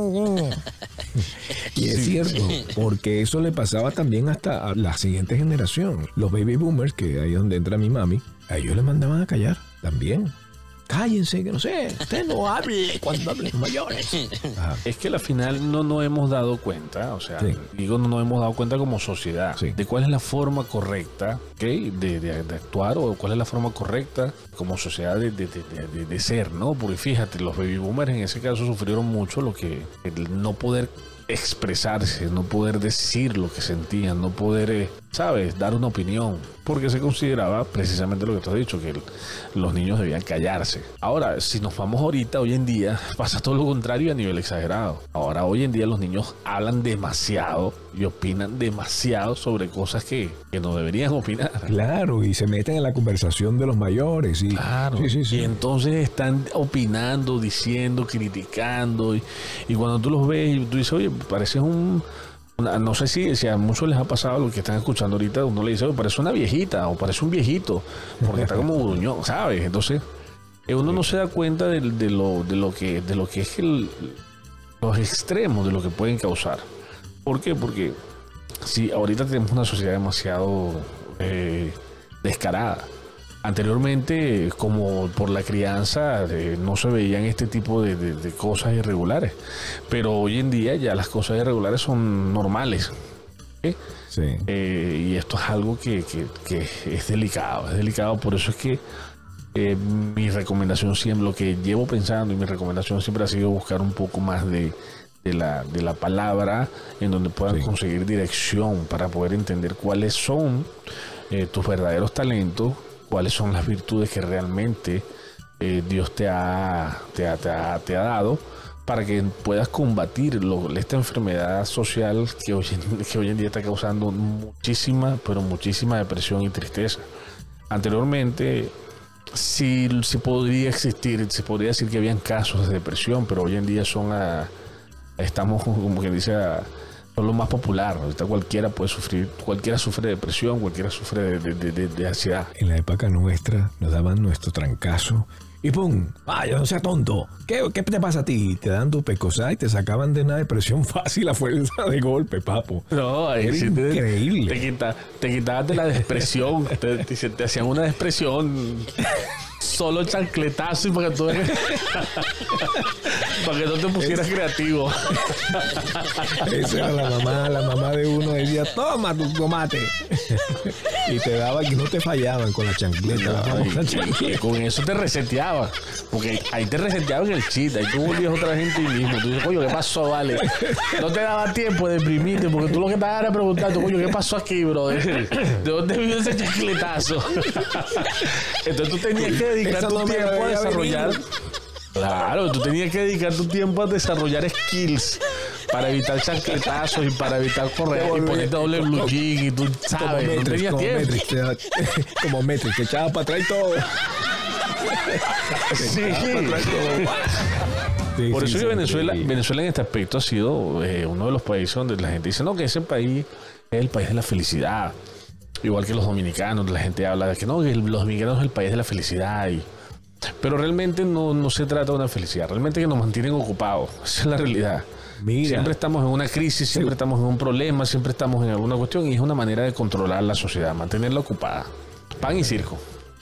Y es cierto, porque eso le pasaba también hasta a la siguiente generación. Los baby boomers, que ahí es donde entra mi mami, a ellos les mandaban a callar también. Cállense, que no sé, usted no hable cuando hablen los mayores. Ajá. Es que al final no nos hemos dado cuenta, o sea, sí. digo, no nos hemos dado cuenta como sociedad sí. de cuál es la forma correcta ¿okay? de, de, de actuar o cuál es la forma correcta como sociedad de, de, de, de, de ser, ¿no? Porque fíjate, los baby boomers en ese caso sufrieron mucho lo que el no poder expresarse, no poder decir lo que sentían, no poder, eh, ¿sabes?, dar una opinión, porque se consideraba precisamente lo que tú has dicho, que el, los niños debían callarse. Ahora, si nos vamos ahorita, hoy en día, pasa todo lo contrario a nivel exagerado. Ahora, hoy en día los niños hablan demasiado y opinan demasiado sobre cosas que, que no deberían opinar. Claro, y se meten en la conversación de los mayores. Y, claro, sí, sí, sí. y entonces están opinando, diciendo, criticando, y, y cuando tú los ves y tú dices, oye, pareces un... Una, no sé si, si a muchos les ha pasado lo que están escuchando ahorita, uno le dice, oye, parece una viejita o parece un viejito, porque está como gruñón, ¿sabes? Entonces, uno no se da cuenta de, de, lo, de, lo, que, de lo que es el, los extremos de lo que pueden causar. ¿Por qué? Porque si ahorita tenemos una sociedad demasiado eh, descarada. Anteriormente, como por la crianza, eh, no se veían este tipo de, de, de cosas irregulares. Pero hoy en día ya las cosas irregulares son normales. ¿Sí? Sí. Eh, y esto es algo que, que, que es delicado. Es delicado, por eso es que eh, mi recomendación siempre, lo que llevo pensando y mi recomendación siempre ha sido buscar un poco más de, de, la, de la palabra en donde puedan sí. conseguir dirección para poder entender cuáles son eh, tus verdaderos talentos, cuáles son las virtudes que realmente eh, Dios te ha, te, ha, te, ha, te ha dado para que puedas combatir lo, esta enfermedad social que hoy, que hoy en día está causando muchísima, pero muchísima depresión y tristeza. Anteriormente sí, sí podría existir, se podría decir que habían casos de depresión, pero hoy en día son a, estamos como que dice a, son lo más popular. Ahorita cualquiera puede sufrir, cualquiera sufre de depresión, cualquiera sufre de, de, de, de, de ansiedad. En la época nuestra nos daban nuestro trancazo y ¡pum! ¡Vaya, no seas tonto! ¿Qué, ¿Qué te pasa a ti? Te dan tu pecosá y te sacaban de una depresión fácil a fuerza de golpe, papo. No, ahí sí te, increíble. Te, quita, te quitabas de la depresión, te, te, te hacían una depresión Solo chancletazo y para que tú para que no te pusieras Esa. creativo. Esa era la mamá, la mamá de uno decía, toma tu tomate. Y te daba que no te fallaban con la chancleta. No, la y, y con eso te reseteaba. Porque ahí te reseteaban el chiste. Ahí tú volvías otra vez en ti mismo. Tú dices, coño, ¿qué pasó, vale? No te daba tiempo de deprimirte porque tú lo que estabas era preguntando, coño, ¿qué pasó aquí, brother? ¿De dónde vino ese chancletazo? Entonces tú tenías que dedicar tu tiempo a desarrollar. Venido. Claro, tú tenías que dedicar tu tiempo a desarrollar skills para evitar chancletazos y para evitar correr y ponerte doble blue jean y tú sabes, Metrix, no tenías como tiempo. Metrix, te, como Metrix, te echaba para atrás y todo. Sí. Sí, Por eso sí, que Venezuela, sí. Venezuela en este aspecto ha sido eh, uno de los países donde la gente dice, no, que ese país es el país de la felicidad. Igual que los dominicanos, la gente habla de que no, que los dominicanos es el país de la felicidad. Y... Pero realmente no, no se trata de una felicidad, realmente que nos mantienen ocupados. Esa es la realidad. Mira. Siempre estamos en una crisis, siempre sí. estamos en un problema, siempre estamos en alguna cuestión y es una manera de controlar la sociedad, mantenerla ocupada. Pan y circo.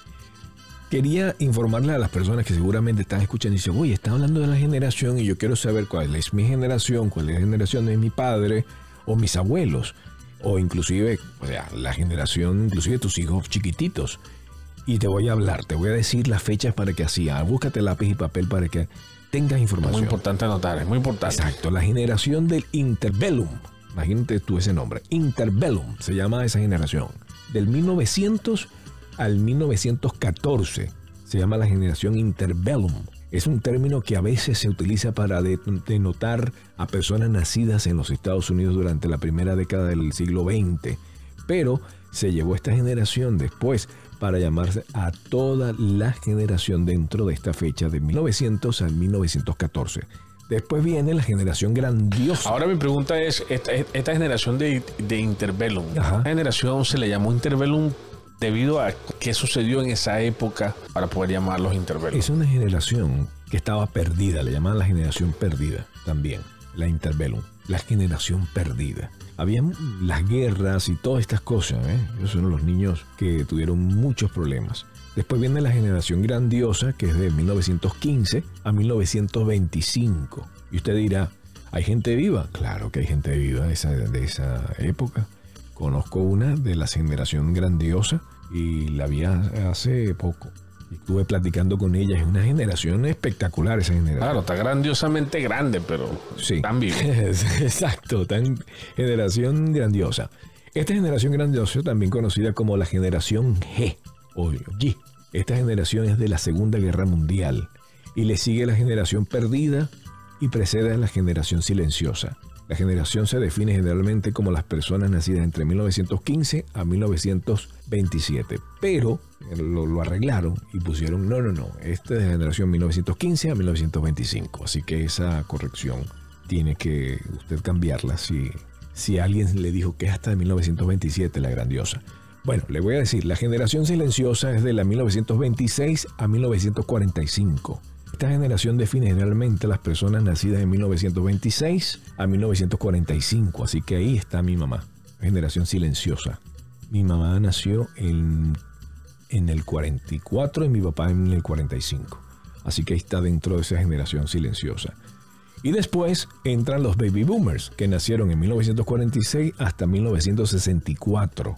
Quería informarle a las personas que seguramente están escuchando y dicen, oye, están hablando de la generación y yo quiero saber cuál es mi generación, cuál es la generación de mi padre o mis abuelos, o inclusive o sea, la generación, inclusive tus hijos chiquititos. Y te voy a hablar, te voy a decir las fechas para que así, ah, búscate lápiz y papel para que tengas información. Muy importante anotar, es muy importante. Exacto, la generación del Interbellum. Imagínate tú ese nombre, Interbellum, se llama esa generación. Del mil novecientos al mil novecientos catorce, se llama la generación Interbellum. Es un término que a veces se utiliza para denotar a personas nacidas en los Estados Unidos durante la primera década del siglo veinte. Pero se llevó esta generación después para llamarse a toda la generación dentro de esta fecha de mil novecientos al mil novecientos catorce. Después viene la generación grandiosa. Ahora mi pregunta es, esta, esta generación de, de Interbellum, ¿la generación se le llamó Interbellum debido a qué sucedió en esa época para poder llamarlos Interbellum? Es una generación que estaba perdida, le llamaban la generación perdida también, la Interbellum, la generación perdida. Habían las guerras y todas estas cosas, ¿eh? Esos son los niños que tuvieron muchos problemas. Después viene la generación grandiosa, que es de mil novecientos quince a mil novecientos veinticinco. Y usted dirá, ¿hay gente viva? Claro que hay gente viva de esa, de esa época. Conozco una de la generación grandiosa y la vi hace poco. Y estuve platicando con ella. Es una generación espectacular esa generación. Claro, está grandiosamente grande, pero sí. Tan viva. Exacto, tan generación grandiosa. Esta generación grandiosa, también conocida como la generación G o G. Esta generación es de la Segunda Guerra Mundial y le sigue la generación perdida y precede a la generación silenciosa. La generación se define generalmente como las personas nacidas entre mil novecientos quince a mil novecientos veintisiete, pero lo, lo arreglaron y pusieron, no, no, no, esta es la generación mil novecientos quince a mil novecientos veinticinco, así que esa corrección tiene que usted cambiarla si, si alguien le dijo que es hasta de mil novecientos veintisiete la grandiosa. Bueno, le voy a decir, la generación silenciosa es de la mil novecientos veintiséis a mil novecientos cuarenta y cinco. Esta generación define generalmente a las personas nacidas en mil novecientos veintiséis a mil novecientos cuarenta y cinco, así que ahí está mi mamá, generación silenciosa. Mi mamá nació en, en el cuarenta y cuatro y mi papá en el cuarenta y cinco, así que ahí está dentro de esa generación silenciosa. Y después entran los baby boomers, que nacieron en mil novecientos cuarenta y seis hasta mil novecientos sesenta y cuatro.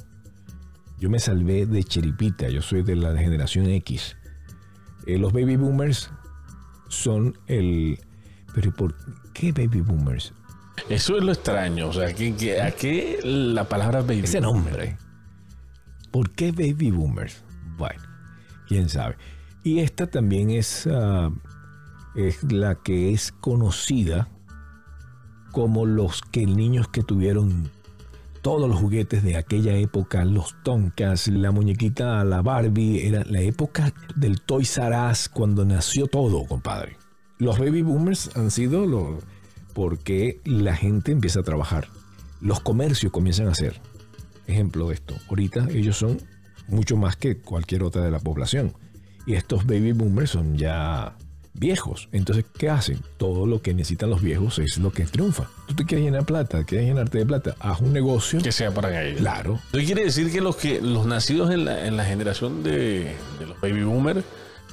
Yo me salvé de chiripita, yo soy de la generación X. Eh, los baby boomers son el... ¿Pero por qué baby boomers? Eso es lo extraño. O sea, ¿a qué, a qué la palabra baby Ese boomer? nombre. ¿Por qué baby boomers? Bueno, quién sabe. Y esta también es, uh, es la que es conocida como los que niños que tuvieron todos los juguetes de aquella época, los Tonkas, la muñequita, la Barbie, era la época del Toys R Us cuando nació todo, compadre. Los baby boomers han sido lo, porque la gente empieza a trabajar. Los comercios comienzan a hacer. Ejemplo de esto, ahorita ellos son mucho más que cualquier otra de la población. Y estos baby boomers son ya viejos. Entonces, ¿qué hacen? Todo lo que necesitan los viejos es lo que triunfa. Tú te quieres llenar plata, quieres llenarte de plata, haz un negocio que sea para ellos. Claro. Eso quiere decir que los que los nacidos en la, en la generación de, de los baby boomers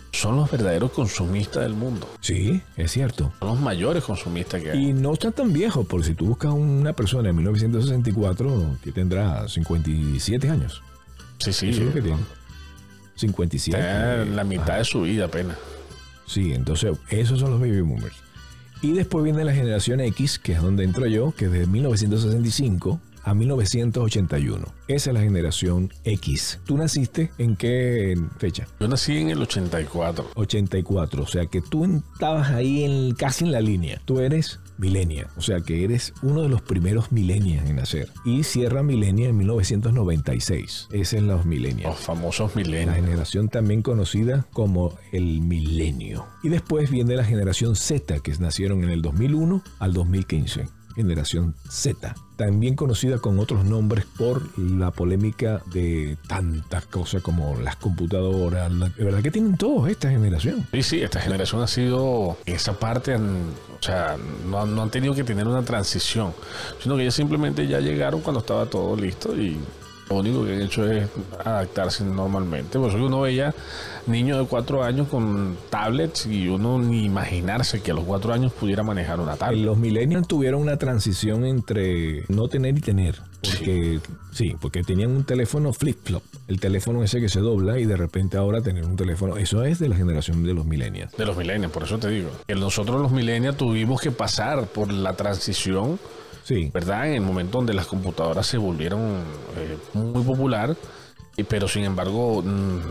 son los verdaderos consumistas del mundo. Sí, es cierto. Son los mayores consumistas que hay. Y no están tan viejos, porque si tú buscas una persona en mil novecientos sesenta y cuatro que tendrá cincuenta y siete años. Sí, sí. Eso es lo que tiene. cincuenta y siete. Está en la mitad Ajá. de su vida apenas. Sí, entonces esos son los baby boomers. Y después viene la generación X, que es donde entro yo, que es de mil novecientos sesenta y cinco a mil novecientos ochenta y uno. Esa es la generación X. ¿Tú naciste en qué fecha? Yo nací en el ochenta y cuatro. ochenta y cuatro, o sea que tú estabas ahí en, casi en la línea. Tú eres millennial, o sea que eres uno de los primeros millennials en nacer. Y cierra millennial en mil novecientos noventa y seis. Ese es los millennials. Los famosos La milenios. generación también conocida como el milenio. Y después viene la generación Z, que nacieron en el dos mil uno al dos mil quince. Generación Z, también conocida con otros nombres por la polémica de tantas cosas como las computadoras. La, de verdad que tienen todos esta generación. Sí, sí, esta generación ha sido, en esa parte, han- o sea, no, han- no han tenido que tener una transición, sino que ellos simplemente ya llegaron cuando estaba todo listo y lo único que han hecho es adaptarse normalmente. Por eso que uno veía niños de cuatro años con tablets y uno ni imaginarse que a los cuatro años pudiera manejar una tablet. Los millennials tuvieron una transición entre no tener y tener. Porque sí, porque tenían un teléfono flip-flop. El teléfono ese que se dobla y de repente ahora tener un teléfono. Eso es de la generación de los millennials. De los millennials, por eso te digo. Que nosotros los millennials tuvimos que pasar por la transición, Sí. ¿verdad? En el momento donde las computadoras se volvieron eh, muy popular, y- pero sin embargo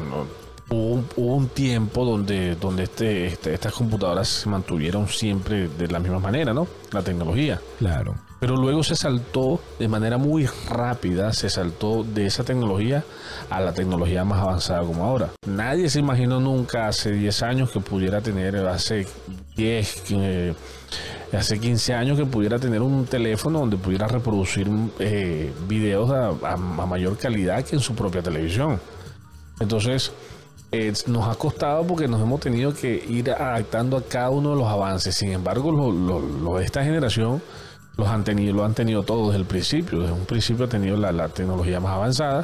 mm, hubo, un, hubo un tiempo donde, donde este, este, estas computadoras se mantuvieron siempre de la misma manera, ¿no? La tecnología. Claro. Pero luego se saltó de manera muy rápida, se saltó de esa tecnología a la tecnología más avanzada como ahora. Nadie se imaginó nunca hace diez años que pudiera tener, hace diez, eh, hace quince años que pudiera tener un teléfono donde pudiera reproducir eh, videos a, a- a mayor calidad que en su propia televisión. Entonces, eh, nos ha costado porque nos hemos tenido que ir adaptando a cada uno de los avances. Sin embargo, lo, lo- lo de esta generación los han tenido, lo han tenido todo desde el principio. Desde un principio ha tenido la, la tecnología más avanzada.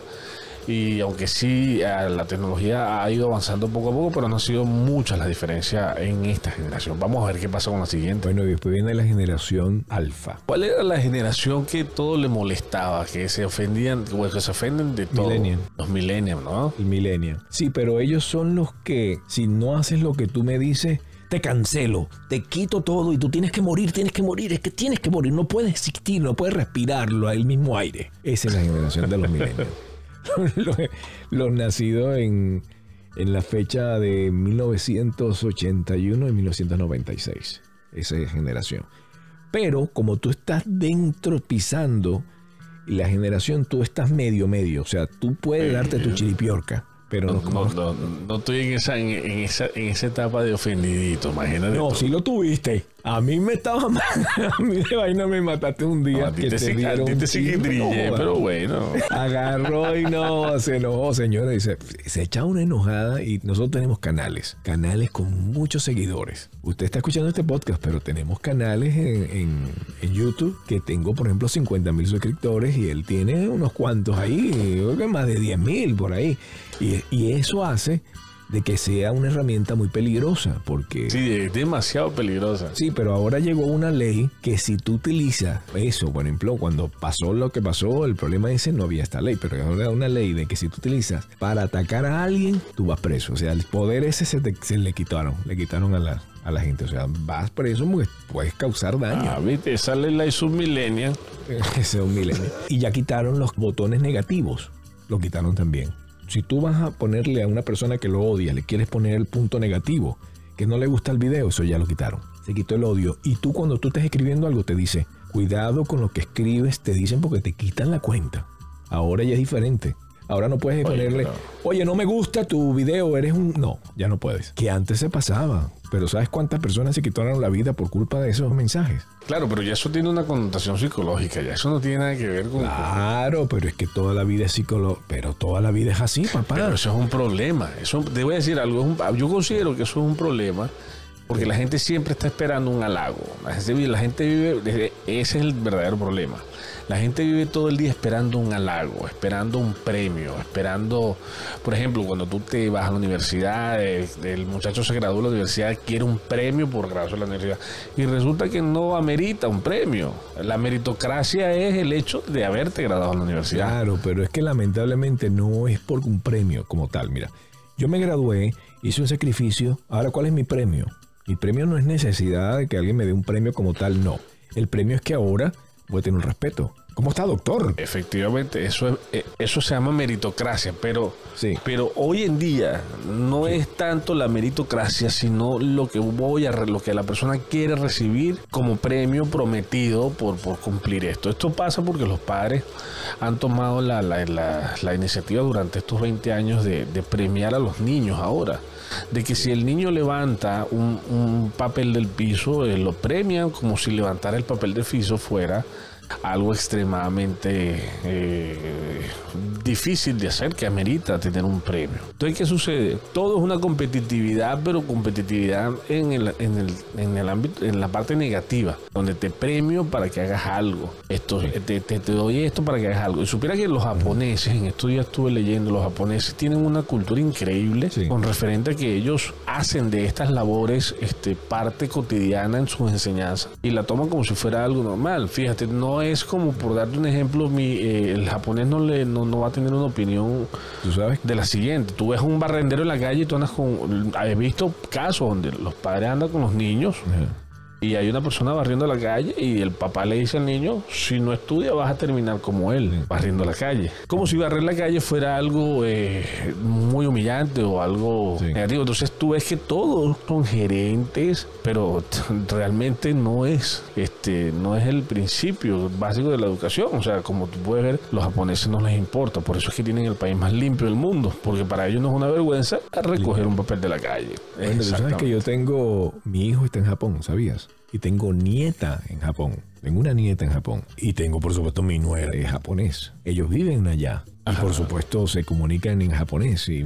Y aunque sí, eh, la tecnología ha ido avanzando poco a poco, pero no han sido muchas las diferencias en esta generación. Vamos a ver qué pasa con la siguiente. Bueno, y después viene la generación alfa. ¿Cuál era la generación que todo le molestaba, que se ofendían, o que se ofenden de todo? Millennial. Los millennials, ¿no? El millennial. Sí, pero ellos son los que, si no haces lo que tú me dices, te cancelo, te quito todo y tú tienes que morir, tienes que morir, es que tienes que morir, no puedes existir, no puedes respirarlo, el mismo aire. Esa es la generación de los millennials. los, los nacidos en, en la fecha de mil novecientos ochenta y uno y mil novecientos noventa y seis. Esa es generación. Pero como tú estás dentro pisando la generación, tú estás medio, medio. O sea, tú puedes darte tu chiripiorca, pero no, No, como- no, no, no estoy en esa, en, en esa, en esa etapa de ofendidito, imagínate. No, tú. sí lo tuviste. A mí me estaba mal. A mí de vaina me mataste un día. No, a ti que te, te sí- a dieron ti un te sí que tiro, trillé, no, pero bueno. agarró y no, se enojó, señora. Dice, se echa una enojada y nosotros tenemos canales, canales con muchos seguidores. Usted está escuchando este podcast, pero tenemos canales en, en, en YouTube que tengo, por ejemplo, cincuenta mil suscriptores y él tiene unos cuantos ahí, creo que más de diez mil por ahí. Y, y eso hace de que sea una herramienta muy peligrosa, porque... Sí, es demasiado peligrosa. Sí, pero ahora llegó una ley que si tú utilizas eso, por ejemplo, cuando pasó lo que pasó, el problema ese, no había esta ley, pero ahora una ley de que si tú utilizas para atacar a alguien, tú vas preso. O sea, el poder ese se, te- se le quitaron, le quitaron a la, a la gente. O sea, vas preso porque puedes causar daño. Ah, viste, sale la submillennial. Ese es un milenio. Y ya quitaron los botones negativos, lo quitaron también. Si tú vas a ponerle a una persona que lo odia, le quieres poner el punto negativo, que no le gusta el video, eso ya lo quitaron. Se quitó el odio. Y tú cuando tú estés escribiendo algo te dice, cuidado con lo que escribes, te dicen porque te quitan la cuenta. Ahora ya es diferente. Ahora no puedes Oye, ponerle, pero- oye, no me gusta tu video, eres un... No, ya no puedes. Que antes se pasaba. Pero ¿sabes cuántas personas se quitaron la vida por culpa de esos mensajes? Claro, pero ya eso tiene una connotación psicológica, ya eso no tiene nada que ver con... Claro, pero es que toda la vida es psicológica. Pero toda la vida es así, papá. Pero eso es un problema. Eso, te voy a decir algo, es un- yo considero que eso es un problema Porque la gente siempre está esperando un halago. La gente vive, la gente vive desde, ese es el verdadero problema. La gente vive todo el día esperando un halago, esperando un premio, esperando, por ejemplo, cuando tú te vas a la universidad, el, el muchacho se gradúa de la universidad, quiere un premio por graduarse de la universidad y resulta que no amerita un premio. La meritocracia es el hecho de haberte graduado en la universidad. Claro, pero es que lamentablemente no es por un premio como tal. Mira, yo me gradué, hice un sacrificio, ahora ¿cuál es mi premio? Mi premio no es necesidad de que alguien me dé un premio como tal, no. El premio es que ahora voy a tener un respeto. ¿Cómo está, doctor? Efectivamente, eso es, eso se llama meritocracia, pero, sí. pero hoy en día no sí. es tanto la meritocracia, sino lo que voy a lo que la persona quiere recibir como premio prometido por, por cumplir esto. Esto pasa porque los padres han tomado la, la, la, la iniciativa durante estos veinte años de, de premiar a los niños ahora. De que si el niño levanta un, un papel del piso, eh, lo premian como si levantar el papel del piso fuera algo extremadamente eh, difícil de hacer, que amerita tener un premio. Entonces, ¿qué sucede? Todo es una competitividad, pero competitividad en el, en el, en el ámbito, en la parte negativa, donde te premio para que hagas algo. Esto, te, te, te doy esto para que hagas algo. Y supiera que los japoneses, en estos días estuve leyendo, los japoneses tienen una cultura increíble, sí. con referente a que ellos hacen de estas labores este, parte cotidiana en sus enseñanzas y la toman como si fuera algo normal. Fíjate, no es como, por darte un ejemplo, mi, eh, el japonés no, le, no, no va a tener una opinión, ¿tú sabes?, de la siguiente. Tú ves un barrendero en la calle y tú andas con... He visto casos donde los padres andan con los niños, uh-huh. y hay una persona barriendo la calle y el papá le dice al niño, si no estudia vas a terminar como él, barriendo la calle. Como si barrer la calle fuera algo eh, muy humillante o algo sí. negativo. Entonces tú ves que todos son gerentes, pero realmente no es este no es el principio básico de la educación. O sea, como tú puedes ver, los japoneses no les importa. Por eso es que tienen el país más limpio del mundo, porque para ellos no es una vergüenza recoger sí. un papel de la calle. Bueno, tú sabes que yo tengo, mi hijo está en Japón, ¿sabías? Y tengo nieta en Japón. Tengo una nieta en Japón. Y tengo, por supuesto, mi nuera es japonés. Ellos viven allá. Ajá. Y, por supuesto, se comunican en japonés. Y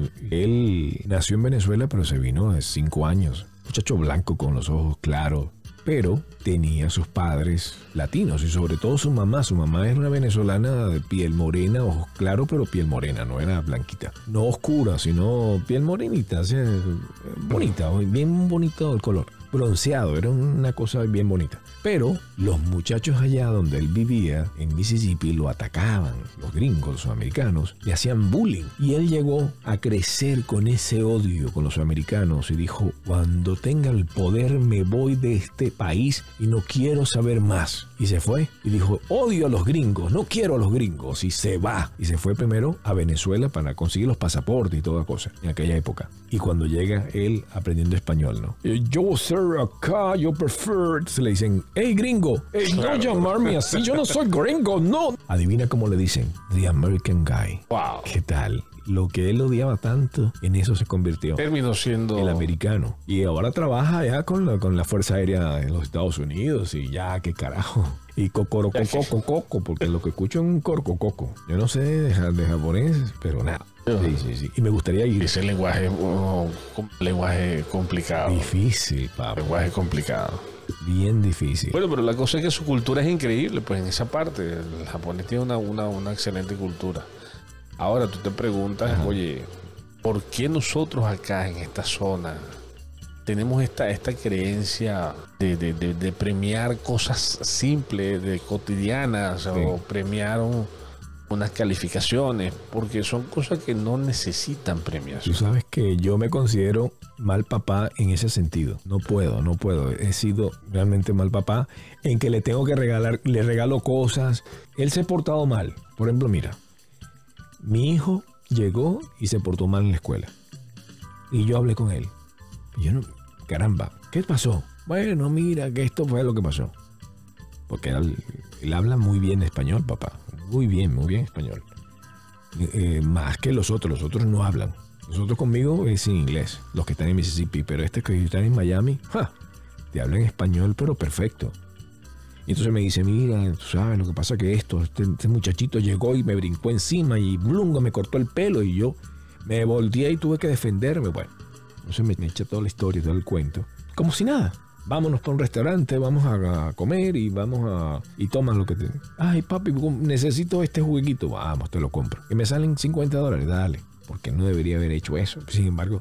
él nació en Venezuela, pero se vino hace cinco años. Muchacho blanco con los ojos claros. Pero tenía sus padres latinos y sobre todo su mamá. Su mamá era una venezolana de piel morena, ojos claros, pero piel morena, no era blanquita. No oscura, sino piel morenita, o sea, bonita, bien bonito el color. Bronceado, era una cosa bien bonita. Pero los muchachos allá donde él vivía, en Mississippi, lo atacaban. Los gringos, los americanos, le hacían bullying. Y él llegó a crecer con ese odio con los americanos y dijo, cuando tenga el poder me voy de este país y no quiero saber más. Y se fue y dijo, odio a los gringos, no quiero a los gringos. Y se va. Y se fue primero a Venezuela para conseguir los pasaportes y toda cosa en aquella época. Y cuando llega él aprendiendo español, ¿no? Yo, sir, acá, yo prefiero. Se le dicen, hey, gringo, hey, no llamarme así, yo no soy gringo, no. Adivina cómo le dicen, the American guy. Wow. ¿Qué tal? Lo que él odiaba tanto, en eso se convirtió. Terminó siendo el americano. Y ahora trabaja ya con la, con la Fuerza Aérea de los Estados Unidos y ya, qué carajo. Y cocorocococo, coco, porque lo que escucho es un corcococo. Yo no sé de, de japonés, pero nada. Sí, sí, sí. Y me gustaría ir. Ese lenguaje, un lenguaje complicado. Difícil, papá. Lenguaje complicado. Bien difícil. Bueno, pero la cosa es que su cultura es increíble, pues en esa parte. El japonés tiene una, una, una excelente cultura. Ahora tú te preguntas, ajá, oye, ¿por qué nosotros acá en esta zona tenemos esta, esta creencia de, de, de, de premiar cosas simples, de cotidianas, sí, o premiar un, unas calificaciones? Porque son cosas que no necesitan premiación. Tú sabes que yo me considero mal papá en ese sentido. No puedo, no puedo. He sido realmente mal papá en que le tengo que regalar, le regalo cosas. Él se ha portado mal. Por ejemplo, mira, mi hijo llegó y se portó mal en la escuela. Y yo hablé con él. Y yo no, caramba, ¿qué pasó? Bueno, mira, que esto fue lo que pasó. Porque él, él habla muy bien español, papá. Muy bien, muy bien español. Eh, más que los otros. Los otros no hablan. Los otros conmigo es en inglés. Los que están en Mississippi. Pero este que están en Miami, ¡ja!, te hablan español, pero perfecto. Y entonces me dice, mira, tú sabes, lo que pasa que esto, este, este muchachito llegó y me brincó encima y blungo, me cortó el pelo y yo me volteé y tuve que defenderme. Bueno, entonces me, me eché toda la historia, todo el cuento. como si nada. Vámonos para un restaurante, vamos a, a comer y vamos a... Y tomas lo que te... Ay, papi, necesito este juguito. Vamos, te lo compro. Que me salen cincuenta dólares, dale. Porque no debería haber hecho eso. Sin embargo,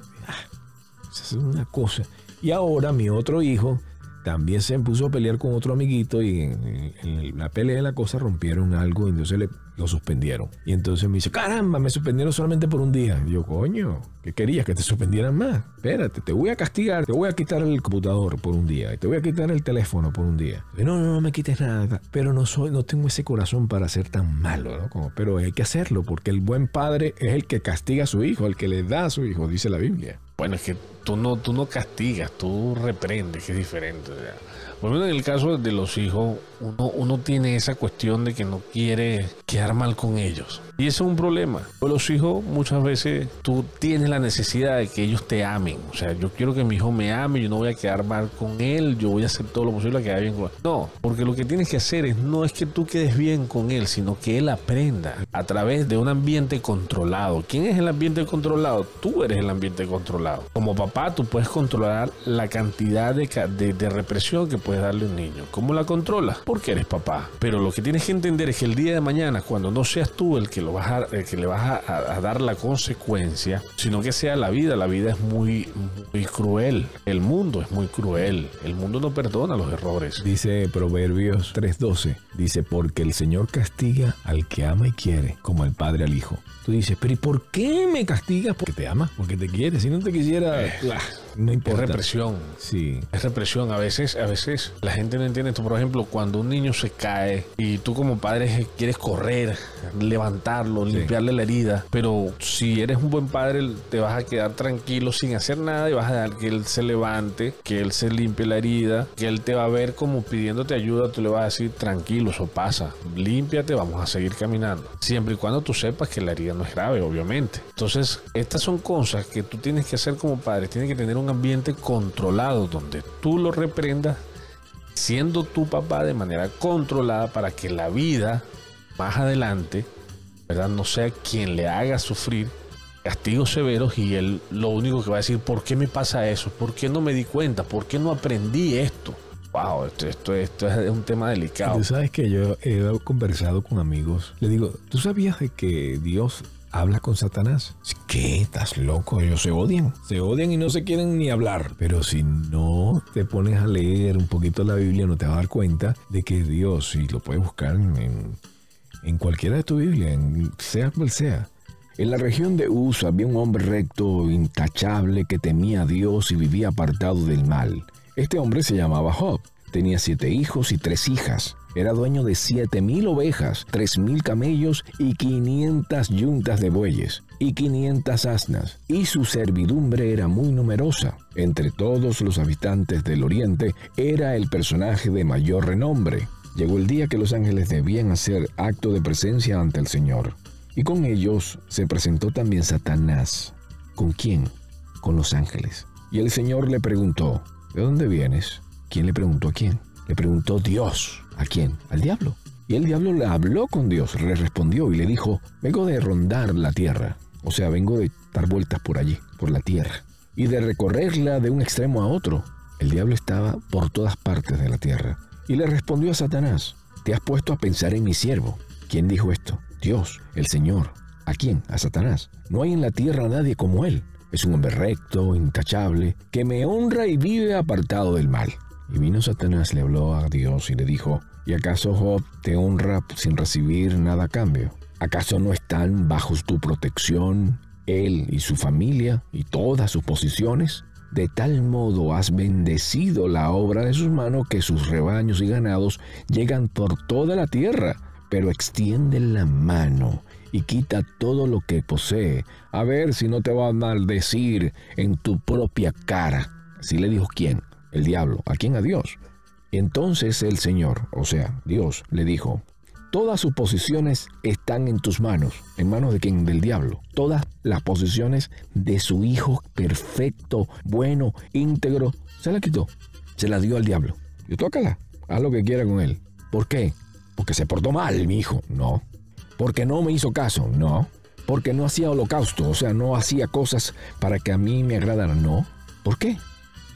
ah, esa es una cosa. Y ahora mi otro hijo también se puso a pelear con otro amiguito y en, en la pelea de la cosa rompieron algo y entonces le, lo suspendieron. Y entonces me dice, caramba, me suspendieron solamente por un día. Y yo, coño, ¿qué querías? ¿Que te suspendieran más? Espérate, te voy a castigar, te voy a quitar el computador por un día y te voy a quitar el teléfono por un día. Y no, no, no me quites nada, pero no soy, no tengo ese corazón para ser tan malo, ¿no? Como, pero hay que hacerlo porque el buen padre es el que castiga a su hijo, el que le da a su hijo, dice la Biblia. Bueno, es que tú no, tú no castigas, tú reprendes, que es diferente. O sea, por lo menos en el caso de los hijos, uno, uno tiene esa cuestión de que no quiere quedar mal con ellos. Y eso es un problema. Con los hijos, muchas veces tú tienes la necesidad de que ellos te amen. O sea, yo quiero que mi hijo me ame, yo no voy a quedar mal con él, yo voy a hacer todo lo posible para quedar bien con él. No, porque lo que tienes que hacer es, no es que tú quedes bien con él, sino que él aprenda a través de un ambiente controlado. ¿Quién es el ambiente controlado? Tú eres el ambiente controlado. Como papá, tú puedes controlar la cantidad de, de, de represión que puedes darle a un niño. ¿Cómo la controlas? Porque eres papá. Pero lo que tienes que entender es que el día de mañana, cuando no seas tú el que, lo vas a, el que le vas a, a dar la consecuencia, sino que sea la vida. La vida es muy, muy cruel. El mundo es muy cruel. El mundo no perdona los errores. Dice Proverbios tres doce, dice, porque el Señor castiga al que ama y quiere, como el padre al hijo. Tú dices, pero ¿y por qué me castigas? Porque te ama, porque te quiere. Si no te quisiera, eh, no importa. Es represión. Sí. Es represión. A veces, a veces la gente no entiende esto. Por ejemplo, cuando un niño se cae y tú como padre quieres correr, levantarlo, sí, limpiarle la herida, pero si eres un buen padre te vas a quedar tranquilo sin hacer nada y vas a dejar que él se levante, que él se limpie la herida, que él te va a ver como pidiéndote ayuda, tú le vas a decir, tranquilo, eso pasa, límpiate, vamos a seguir caminando. Siempre y cuando tú sepas que la herida no es grave, obviamente. Entonces, estas son cosas que tú tienes que hacer como padre. Tienes que tener un ambiente controlado donde tú lo reprendas siendo tu papá de manera controlada para que la vida más adelante, ¿verdad?, no sea quien le haga sufrir castigos severos y él lo único que va a decir, ¿por qué me pasa eso? ¿Por qué no me di cuenta? ¿Por qué no aprendí esto? Wow, esto, esto, esto es un tema delicado. Tú sabes que yo he conversado con amigos. Le digo, ¿tú sabías de que Dios habla con Satanás? ¿Qué? ¿Estás loco? Ellos se odian. Se odian y no se quieren ni hablar. Pero si no te pones a leer un poquito la Biblia, no te vas a dar cuenta de que Dios, y lo puedes buscar en, en cualquiera de tu Biblia, en, sea cual sea. En la región de Uz había un hombre recto, intachable, que temía a Dios y vivía apartado del mal. Este hombre se llamaba Job. Tenía siete hijos y tres hijas. Era dueño de siete mil ovejas, tres mil camellos y quinientas yuntas de bueyes y quinientas asnas. Y su servidumbre era muy numerosa. Entre todos los habitantes del oriente, era el personaje de mayor renombre. Llegó el día que los ángeles debían hacer acto de presencia ante el Señor. Y con ellos se presentó también Satanás. ¿Con quién? Con los ángeles. Y el Señor le preguntó, ¿de dónde vienes? ¿Quién le preguntó a quién? Le preguntó Dios. ¿A quién? Al diablo. Y el diablo le habló con Dios, le respondió y le dijo, vengo de rondar la tierra. O sea, vengo de dar vueltas por allí, por la tierra, y de recorrerla de un extremo a otro. El diablo estaba por todas partes de la tierra. Y le respondió a Satanás, te has puesto a pensar en mi siervo. ¿Quién dijo esto? Dios, el Señor. ¿A quién? A Satanás. No hay en la tierra nadie como él. Es un hombre recto, intachable, que me honra y vive apartado del mal. Y vino Satanás, le habló a Dios y le dijo, ¿y acaso Job te honra sin recibir nada a cambio? ¿Acaso no están bajo tu protección él y su familia y todas sus posesiones? De tal modo has bendecido la obra de sus manos que sus rebaños y ganados llegan por toda la tierra, pero extiende la mano y quita todo lo que posee, a ver si no te va a maldecir en tu propia cara. Así le dijo, ¿quién? El diablo. ¿A quién? A Dios. Entonces el Señor, o sea, Dios, le dijo, todas sus posesiones están en tus manos. ¿En manos de quién? Del diablo. Todas las posesiones de su hijo perfecto, bueno, íntegro, se la quitó. Se la dio al diablo. Y tócala. Haz lo que quiera con él. ¿Por qué? Porque se portó mal, mi hijo. No. Porque no me hizo caso. No. Porque no hacía holocausto. O sea, no hacía cosas para que a mí me agradaran. No. ¿Por qué?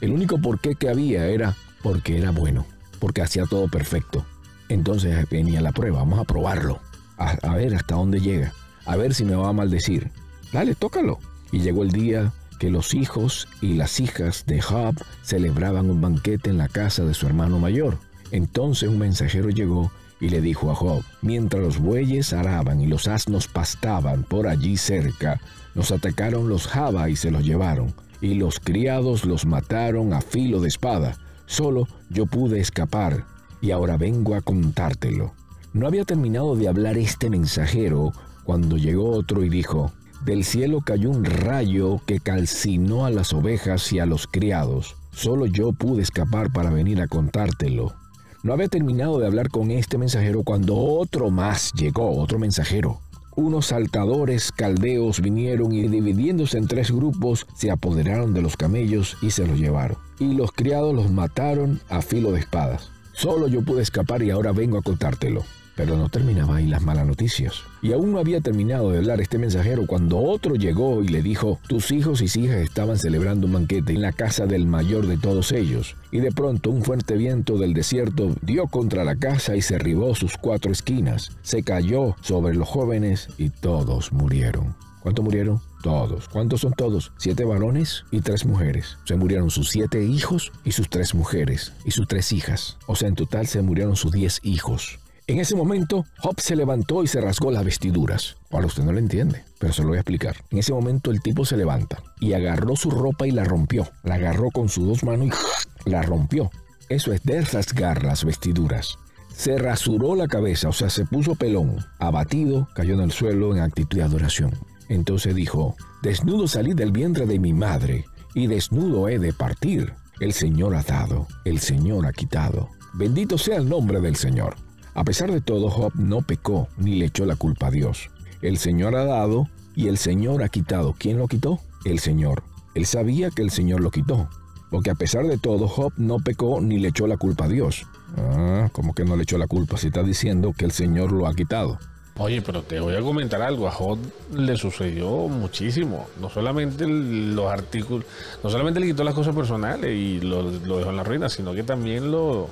El único porqué que había era porque era bueno, porque hacía todo perfecto. Entonces venía la prueba, vamos a probarlo, a, a ver hasta dónde llega, a ver si me va a maldecir. Dale, tócalo. Y llegó el día que los hijos y las hijas de Job celebraban un banquete en la casa de su hermano mayor. Entonces un mensajero llegó y le dijo a Job: mientras los bueyes araban y los asnos pastaban por allí cerca, nos atacaron los Jaba y se los llevaron, y los criados los mataron a filo de espada. Solo yo pude escapar, y ahora vengo a contártelo. No había terminado de hablar este mensajero cuando llegó otro y dijo: del cielo cayó un rayo que calcinó a las ovejas y a los criados. Solo yo pude escapar para venir a contártelo. No había terminado de hablar con este mensajero cuando otro más llegó, otro mensajero. Unos saltadores caldeos vinieron y, dividiéndose en tres grupos, se apoderaron de los camellos y se los llevaron. Y los criados los mataron a filo de espadas. Solo yo pude escapar y ahora vengo a contártelo. Pero no terminaba ahí las malas noticias. Y aún no había terminado de hablar este mensajero cuando otro llegó y le dijo: tus hijos y hijas estaban celebrando un banquete en la casa del mayor de todos ellos. Y de pronto un fuerte viento del desierto dio contra la casa y derribó sus cuatro esquinas. Se cayó sobre los jóvenes y todos murieron. ¿Cuántos murieron? Todos. ¿Cuántos son todos? Siete varones y tres mujeres. Se murieron sus siete hijos y sus tres mujeres y sus tres hijas. O sea, en total se murieron sus diez hijos. En ese momento, Job se levantó y se rasgó las vestiduras. Ahora usted no lo entiende, pero se lo voy a explicar. En ese momento el tipo se levanta y agarró su ropa y la rompió. La agarró con sus dos manos y la rompió. Eso es de rasgar las vestiduras. Se rasuró la cabeza, o sea, se puso pelón. Abatido, cayó en el suelo en actitud de adoración. Entonces dijo: desnudo salí del vientre de mi madre, y desnudo he de partir. El Señor ha dado, el Señor ha quitado. Bendito sea el nombre del Señor. A pesar de todo, Job no pecó ni le echó la culpa a Dios. El Señor ha dado y el Señor ha quitado. ¿Quién lo quitó? El Señor. Él sabía que el Señor lo quitó. Porque a pesar de todo, Job no pecó ni le echó la culpa a Dios. Ah, ¿cómo que no le echó la culpa? Si está diciendo que el Señor lo ha quitado. Oye, pero te voy a comentar algo. A Job le sucedió muchísimo. No solamente los artículos, no solamente le quitó las cosas personales y lo, lo dejó en la ruina, sino que también lo...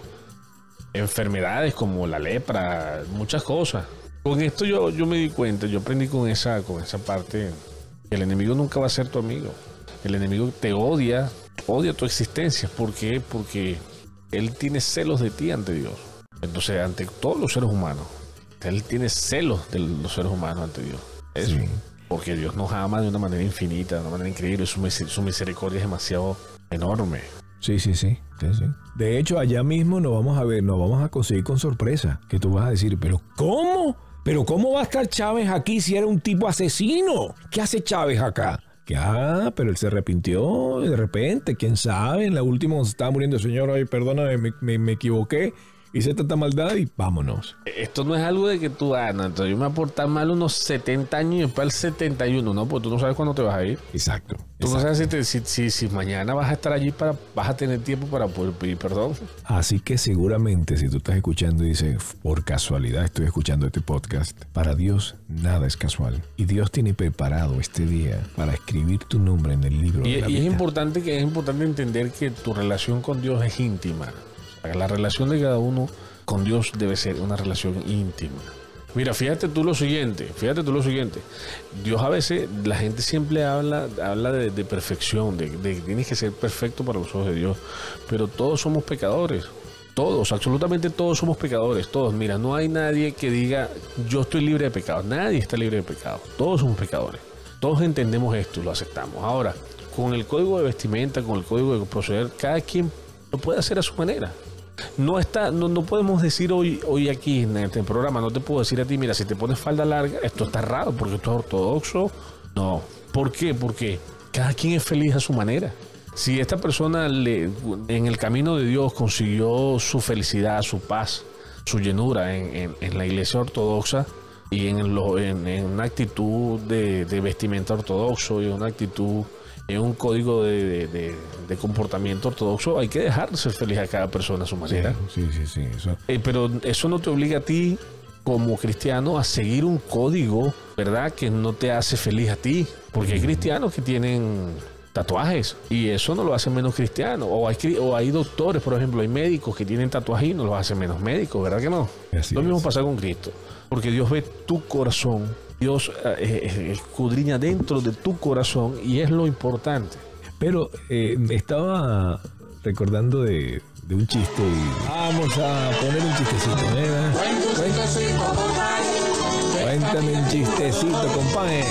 enfermedades como la lepra, muchas cosas. Con esto yo, yo me di cuenta, yo aprendí con esa, con esa parte, que el enemigo nunca va a ser tu amigo. El enemigo te odia, odia tu existencia. ¿Por qué? Porque él tiene celos de ti ante Dios. Entonces, ante todos los seres humanos, él tiene celos de los seres humanos ante Dios. Eso. Sí. Porque Dios nos ama de una manera infinita, de una manera increíble. Su, su misericordia es demasiado enorme. Sí, sí, sí, sí, sí. De hecho, allá mismo nos vamos a ver, nos vamos a conseguir con sorpresa. Que tú vas a decir: ¿pero cómo? ¿Pero cómo va a estar Chávez aquí si era un tipo asesino? ¿Qué hace Chávez acá? Que, ah, pero él se arrepintió de repente, quién sabe. En la última se estaba muriendo el señor: ay, perdóname, me, me, me equivoqué. Hice tanta maldad y vámonos. Esto no es algo de que tú, ah, no, entonces yo me voy a portar mal unos setenta años y después al setenta y uno, ¿no? Porque tú no sabes cuándo te vas a ir. Exacto. Tú exacto. no sabes si, te, si, si, si mañana vas a estar allí, para vas a tener tiempo para poder pedir perdón. Así que seguramente si tú estás escuchando y dices: por casualidad estoy escuchando este podcast, para Dios nada es casual. Y Dios tiene preparado este día para escribir tu nombre en el libro y, de la y vida. es importante, que es importante entender que tu relación con Dios es íntima. O sea, la relación de cada uno con Dios debe ser una relación íntima. Mira, fíjate tú lo siguiente, fíjate tú lo siguiente. Dios a veces, la gente siempre habla, habla de, de perfección, de, de que tienes que ser perfecto para los ojos de Dios. Pero todos somos pecadores. Todos, absolutamente todos somos pecadores. Todos. Mira, no hay nadie que diga: yo estoy libre de pecado. Nadie está libre de pecado. Todos somos pecadores. Todos entendemos esto y lo aceptamos. Ahora, con el código de vestimenta, con el código de proceder, cada quien lo puede hacer a su manera. No está, no, no podemos decir hoy, hoy aquí en este programa, no te puedo decir a ti: mira, si te pones falda larga, esto está raro porque esto es ortodoxo. No. ¿Por qué? Porque cada quien es feliz a su manera. Si esta persona le, en el camino de Dios consiguió su felicidad, su paz, su llenura en, en, en la iglesia ortodoxa y en, lo, en, en una actitud de, de vestimenta ortodoxo y una actitud, en un código de, de, de, de comportamiento ortodoxo, hay que dejar de ser feliz a cada persona a su manera. Sí, sí, sí. sí eso. Eh, pero eso no te obliga a ti, como cristiano, a seguir un código, ¿verdad?, que no te hace feliz a ti. Porque hay cristianos que tienen tatuajes. Y eso no lo hace menos cristiano. O hay, o hay doctores, por ejemplo, hay médicos que tienen tatuajes y no los hace menos médicos, ¿verdad que no? Así lo mismo es. pasa con Cristo. Porque Dios ve tu corazón. Dios eh, escudriña dentro de tu corazón y es lo importante. Pero eh, estaba recordando de, de un chiste y vamos a poner un chistecito. ¿eh? Cuéntame un chistecito, compadre.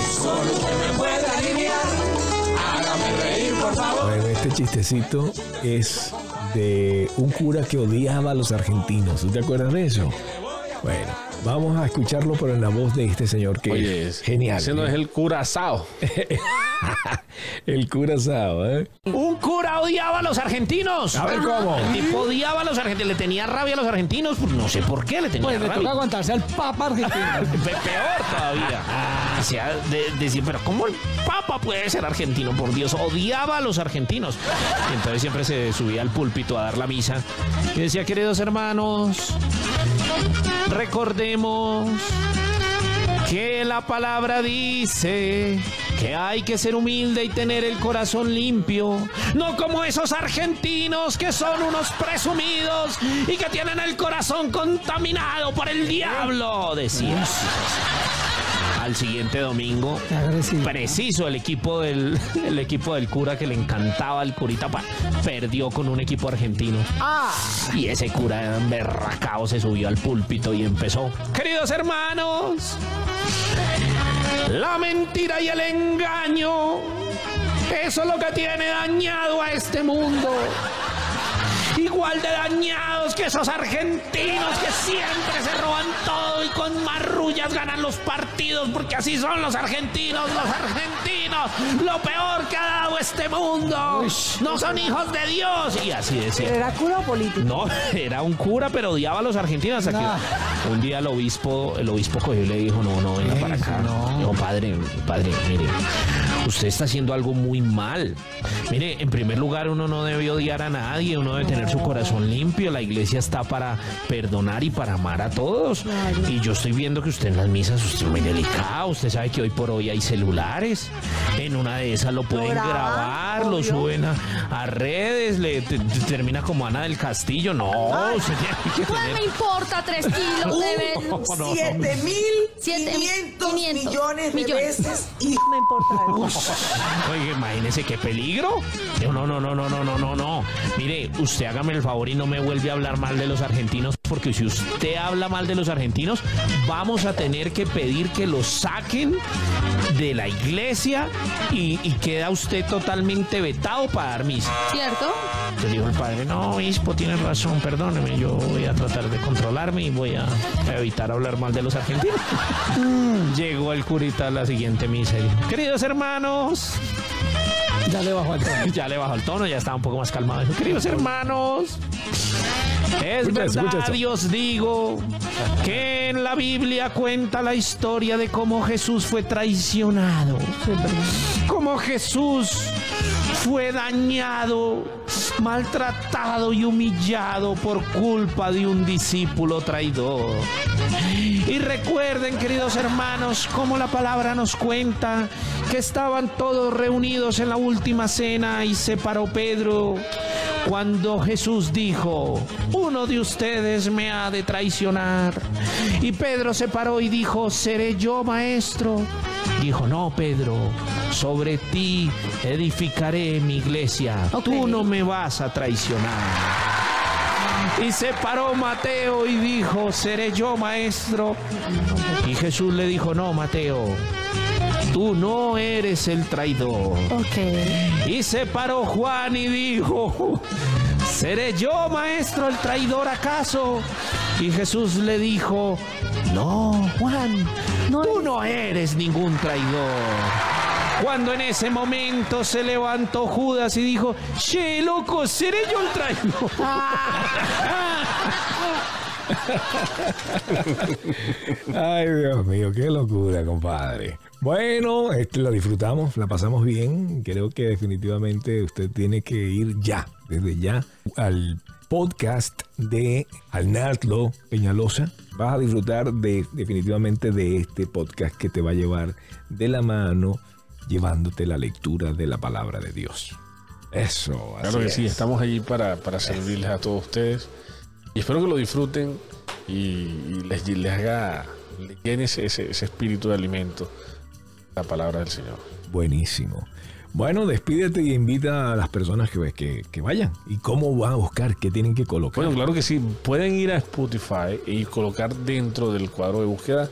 Bueno, este chistecito es de un cura que odiaba a los argentinos. ¿Tú te acuerdas de eso? Bueno, vamos a escucharlo, pero en la voz de este señor que Oye, es genial. Ese no es el curazao. El curazao, ¿eh? Un cura odiaba a los argentinos. A ver cómo. El tipo odiaba a los argentinos, le tenía rabia a los argentinos, pues no sé por qué le tenía Pues le rabia. toca aguantarse al papa argentino. Pe- Peor todavía. O sea, de, decir, pero ¿cómo el papa puede ser argentino? Por Dios, odiaba a los argentinos. Y entonces siempre se subía al púlpito a dar la misa y decía, queridos hermanos, recordemos que la palabra dice que hay que ser humilde y tener el corazón limpio, no como esos argentinos que son unos presumidos y que tienen el corazón contaminado por el diablo, decía. Al siguiente domingo, Agresivo. preciso, el equipo del el equipo del cura que le encantaba al curita pa, perdió con un equipo argentino. Ah, Y ese cura emberracao se subió al púlpito y empezó: queridos hermanos, la mentira y el engaño, eso es lo que tiene dañado a este mundo. Igual de dañados que esos argentinos que siempre se roban todo y con marrullas ganan los partidos, porque así son los argentinos, los argentinos, lo peor que ha dado este mundo. No son hijos de Dios. Y así decía. ¿Era cura o político? No, era un cura, pero odiaba a los argentinos. Hasta No. que un día el obispo, el obispo cogió y le dijo, no, no, venga para acá. no. Dijo, padre, padre, mire, usted está haciendo algo muy mal. Mire, en primer lugar, uno no debe odiar a nadie, uno debe tener su corazón limpio. La iglesia está para perdonar y para amar a todos. Y yo estoy viendo que usted en las misas, usted es muy delicado. Usted sabe que hoy por hoy hay celulares. En una de esas lo pueden ¿Lo graban? grabar, lo Obvio. suben a, a redes, le te- te- termina como Ana del Castillo. No, usted tiene que Pues tener... me importa tres kilos de ver. No, no. siete mil Siete mil quinientos quinientos millones de millones. veces y No me importa eso. Oye, imagínese qué peligro. Yo, no, no, no, no, no, no, no, no. Mire, usted hágame el favor y no me vuelve a hablar mal de los argentinos, porque si usted habla mal de los argentinos, vamos a tener que pedir que los saquen de la iglesia y, y queda usted totalmente vetado para dar misa. ¿Cierto? Le dijo el padre, no, obispo, tienes razón, perdóneme, yo voy a tratar de controlarme y voy a evitar hablar mal de los argentinos. Llegó el curita a la siguiente misa y dijo, queridos hermanos, ya le bajó al tono. ya le bajó el tono, ya estaba un poco más calmado. Dijo, queridos hermanos, es Escucha eso, verdad, escucha eso. y os digo que en la Biblia cuenta la historia de cómo Jesús fue traicionado. Cómo Jesús fue dañado, maltratado y humillado por culpa de un discípulo traidor. Y recuerden, queridos hermanos, cómo la palabra nos cuenta que estaban todos reunidos en la última cena y se paró Pedro cuando Jesús dijo, uno de ustedes me ha de traicionar. Y Pedro se paró y dijo, ¿seré yo, maestro? Dijo, no, Pedro, sobre ti edificaré mi iglesia. Ok. Tú no me vas a traicionar. Y se paró Mateo y dijo, ¿seré yo, maestro? Y Jesús le dijo, no, Mateo, tú no eres el traidor. Ok. Y se paró Juan y dijo, ¿seré yo, maestro, el traidor acaso? Y Jesús le dijo, no, Juan, No tú eres. no eres ningún traidor. Cuando en ese momento se levantó Judas y dijo, che, loco, ¿seré yo el traidor? Ay, Dios mío, qué locura, compadre. Bueno, este, la disfrutamos, la pasamos bien. Creo que definitivamente usted tiene que ir ya, desde ya, al podcast de Arnaldo Peñalosa. Vas a disfrutar de, definitivamente de este podcast que te va a llevar de la mano llevándote la lectura de la palabra de Dios. Eso, así Claro que es. sí, estamos allí para, para servirles a todos ustedes. Y espero que lo disfruten y, y les, y les haga, les llene ese, ese, ese espíritu de alimento, la palabra del Señor. Buenísimo. Bueno, despídete y invita a las personas que, que, que vayan. ¿Y cómo van a buscar? ¿Qué tienen que colocar? Bueno, claro que sí. Pueden ir a Spotify y colocar dentro del cuadro de búsqueda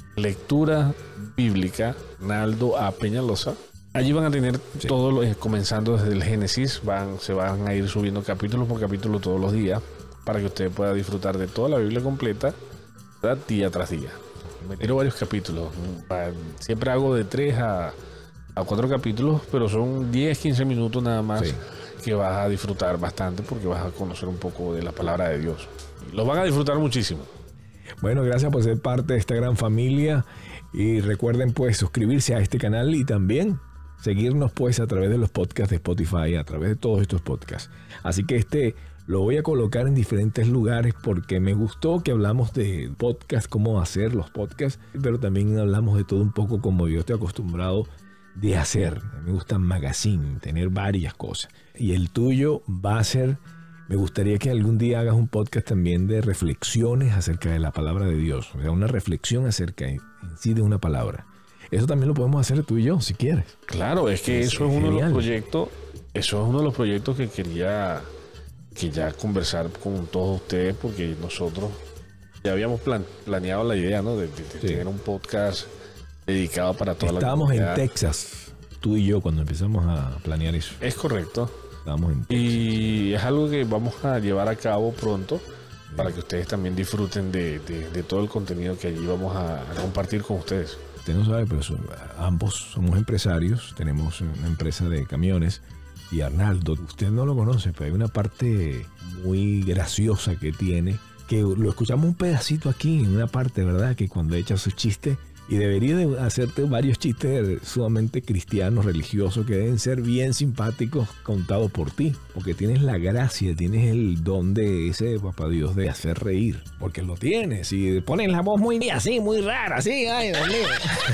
lectura bíblica Naldo A. Peñalosa. Allí van a tener Sí. todo, lo, eh, comenzando desde el Génesis. Van, se van a ir subiendo capítulo por capítulo todos los días para que usted pueda disfrutar de toda la Biblia completa, ¿verdad? Día tras día. Me tiro varios capítulos. Va- Siempre hago de tres a, a cuatro capítulos, pero son diez, quince minutos nada más. Sí. Que vas a disfrutar bastante porque vas a conocer un poco de la palabra de Dios. Y los van a disfrutar muchísimo. Bueno, gracias por ser parte de esta gran familia. Y recuerden pues suscribirse a este canal y también seguirnos pues a través de los podcasts de Spotify, a través de todos estos podcasts. Así que este lo voy a colocar en diferentes lugares porque me gustó que hablamos de podcast, cómo hacer los podcasts, pero también hablamos de todo un poco como yo estoy acostumbrado de hacer. Me gusta magazine, tener varias cosas. Y el tuyo va a ser, me gustaría que algún día hagas un podcast también de reflexiones acerca de la palabra de Dios. O sea, una reflexión acerca en sí de una palabra. Eso también lo podemos hacer tú y yo, si quieres. Claro, es que Es eso es uno de los genial. proyectos, eso es uno de los proyectos que quería que ya conversar con todos ustedes, porque nosotros ya habíamos plan- planeado la idea, ¿no? De, de- de Sí. tener un podcast dedicado para toda Estábamos la en comunidad. Texas, tú y yo, cuando empezamos a planear eso. Es correcto. Estábamos en Texas. Y es algo que vamos a llevar a cabo pronto para que ustedes también disfruten de, de- de todo el contenido que allí vamos a, a compartir con ustedes. Usted no sabe, pero son- ambos somos empresarios, tenemos una empresa de camiones. Y Arnaldo, usted no lo conoce, pero hay una parte muy graciosa que tiene, que lo escuchamos un pedacito aquí, en una parte, ¿verdad? Que cuando echa sus chistes, y debería de hacerte varios chistes sumamente cristianos, religiosos, que deben ser bien simpáticos, contados por ti, porque tienes la gracia, tienes el don de ese papá Dios de hacer reír, porque lo tienes, y pones la voz muy así, muy rara, así, ay, Dios mío.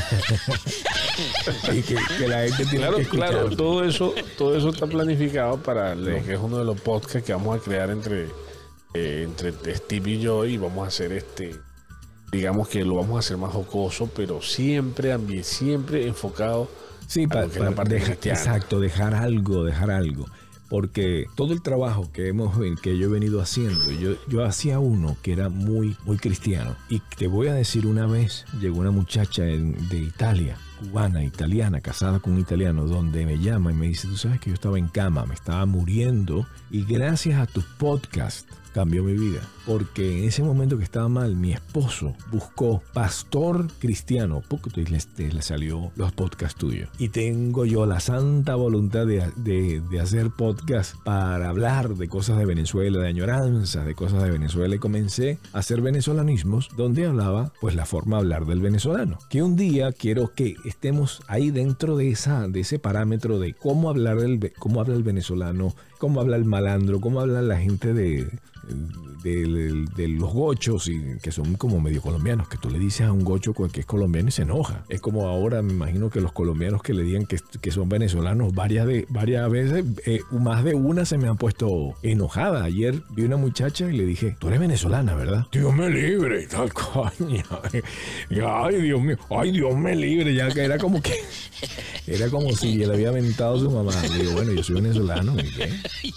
Y que, que la gente tiene Claro, que escuchar. claro, todo eso, todo eso está planificado para el- que es uno de los podcasts que vamos a crear entre, eh, entre Steve y yo, y vamos a hacer este, digamos que lo vamos a hacer más jocoso, pero siempre, ambi- siempre enfocado Sí, a para, lo que es la parte cristiana. exacto, dejar algo, dejar algo. Porque todo el trabajo que hemos que yo he venido haciendo, yo, yo hacía uno que era muy, muy cristiano. Y te voy a decir, una vez llegó una muchacha en- de Italia, cubana, italiana, casada con un italiano, donde me llama y me dice, tú sabes que yo estaba en cama, me estaba muriendo, y gracias a tus podcasts cambió mi vida. Porque en ese momento que estaba mal, mi esposo buscó pastor cristiano, poco y le, le salió los podcasts tuyos. Y tengo yo la santa voluntad de, de, de hacer podcast para hablar de cosas de Venezuela, de añoranzas, de cosas de Venezuela. Y comencé a hacer venezolanismos donde hablaba pues la forma de hablar del venezolano. Que un día quiero que estemos ahí dentro de, esa, de ese parámetro de cómo hablar del, cómo habla el venezolano, cómo habla el malandro, cómo habla la gente de... De, de, de los gochos, y que son como medio colombianos, que tú le dices a un gocho que es colombiano y se enoja. Es como ahora, me imagino que los colombianos que le digan que, que son venezolanos varias, de, varias veces, eh, más de una se me han puesto enojada. Ayer vi una muchacha y le dije, tú eres venezolana, ¿verdad? Dios me libre y tal, coño. Ay, Dios mío, ay, Dios me libre. Ya que era como que, era como si le había mentado a su mamá. Le digo, bueno, yo soy venezolano, ¿y qué?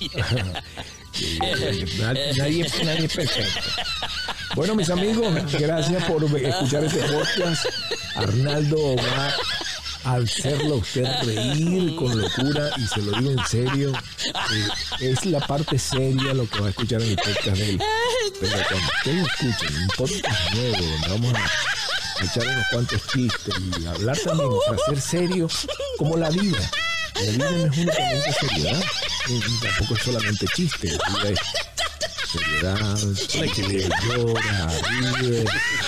Nadie, nadie, nadie es perfecto. Bueno, mis amigos, gracias por escuchar este podcast. Arnaldo va a hacerlo a usted reír con locura, y se lo digo en serio. Eh, es la parte seria lo que va a escuchar en el podcast de él. Pero cuando ustedes escuchen un podcast nuevo donde vamos a echar unos cuantos chistes y hablar también, para ser serio como la vida. La vida no es únicamente seriedad, ni tampoco es solamente chiste. La vida es seriedad, que llora, ríe.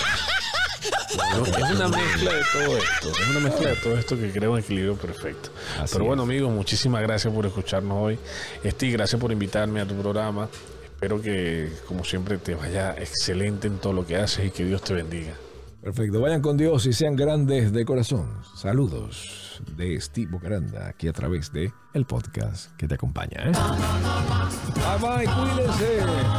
Es una mezcla de todo esto, es una mezcla de todo esto que crea un equilibrio perfecto. Así Pero bueno, es. amigos, muchísimas gracias por escucharnos hoy. Esti, gracias por invitarme a tu programa. Espero que, como siempre, te vaya excelente en todo lo que haces y que Dios te bendiga. Perfecto, vayan con Dios y sean grandes de corazón. Saludos de Steve Bocaranda, aquí a través de el podcast que te acompaña. ¿eh? Bye bye, cuídense.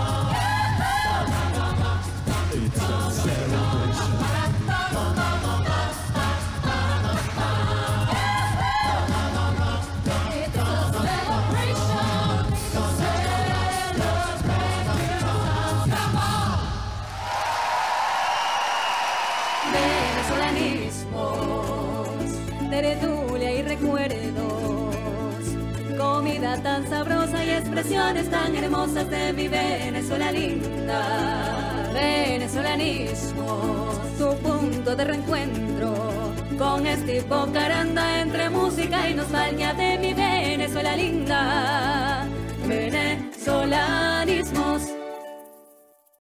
Tertulia y recuerdos, comida tan sabrosa y expresiones tan hermosas de mi Venezuela linda. Venezolanismo, tu punto de reencuentro con Steve Bocaranda entre música y nostalgia de mi Venezuela linda. Venezolanismos.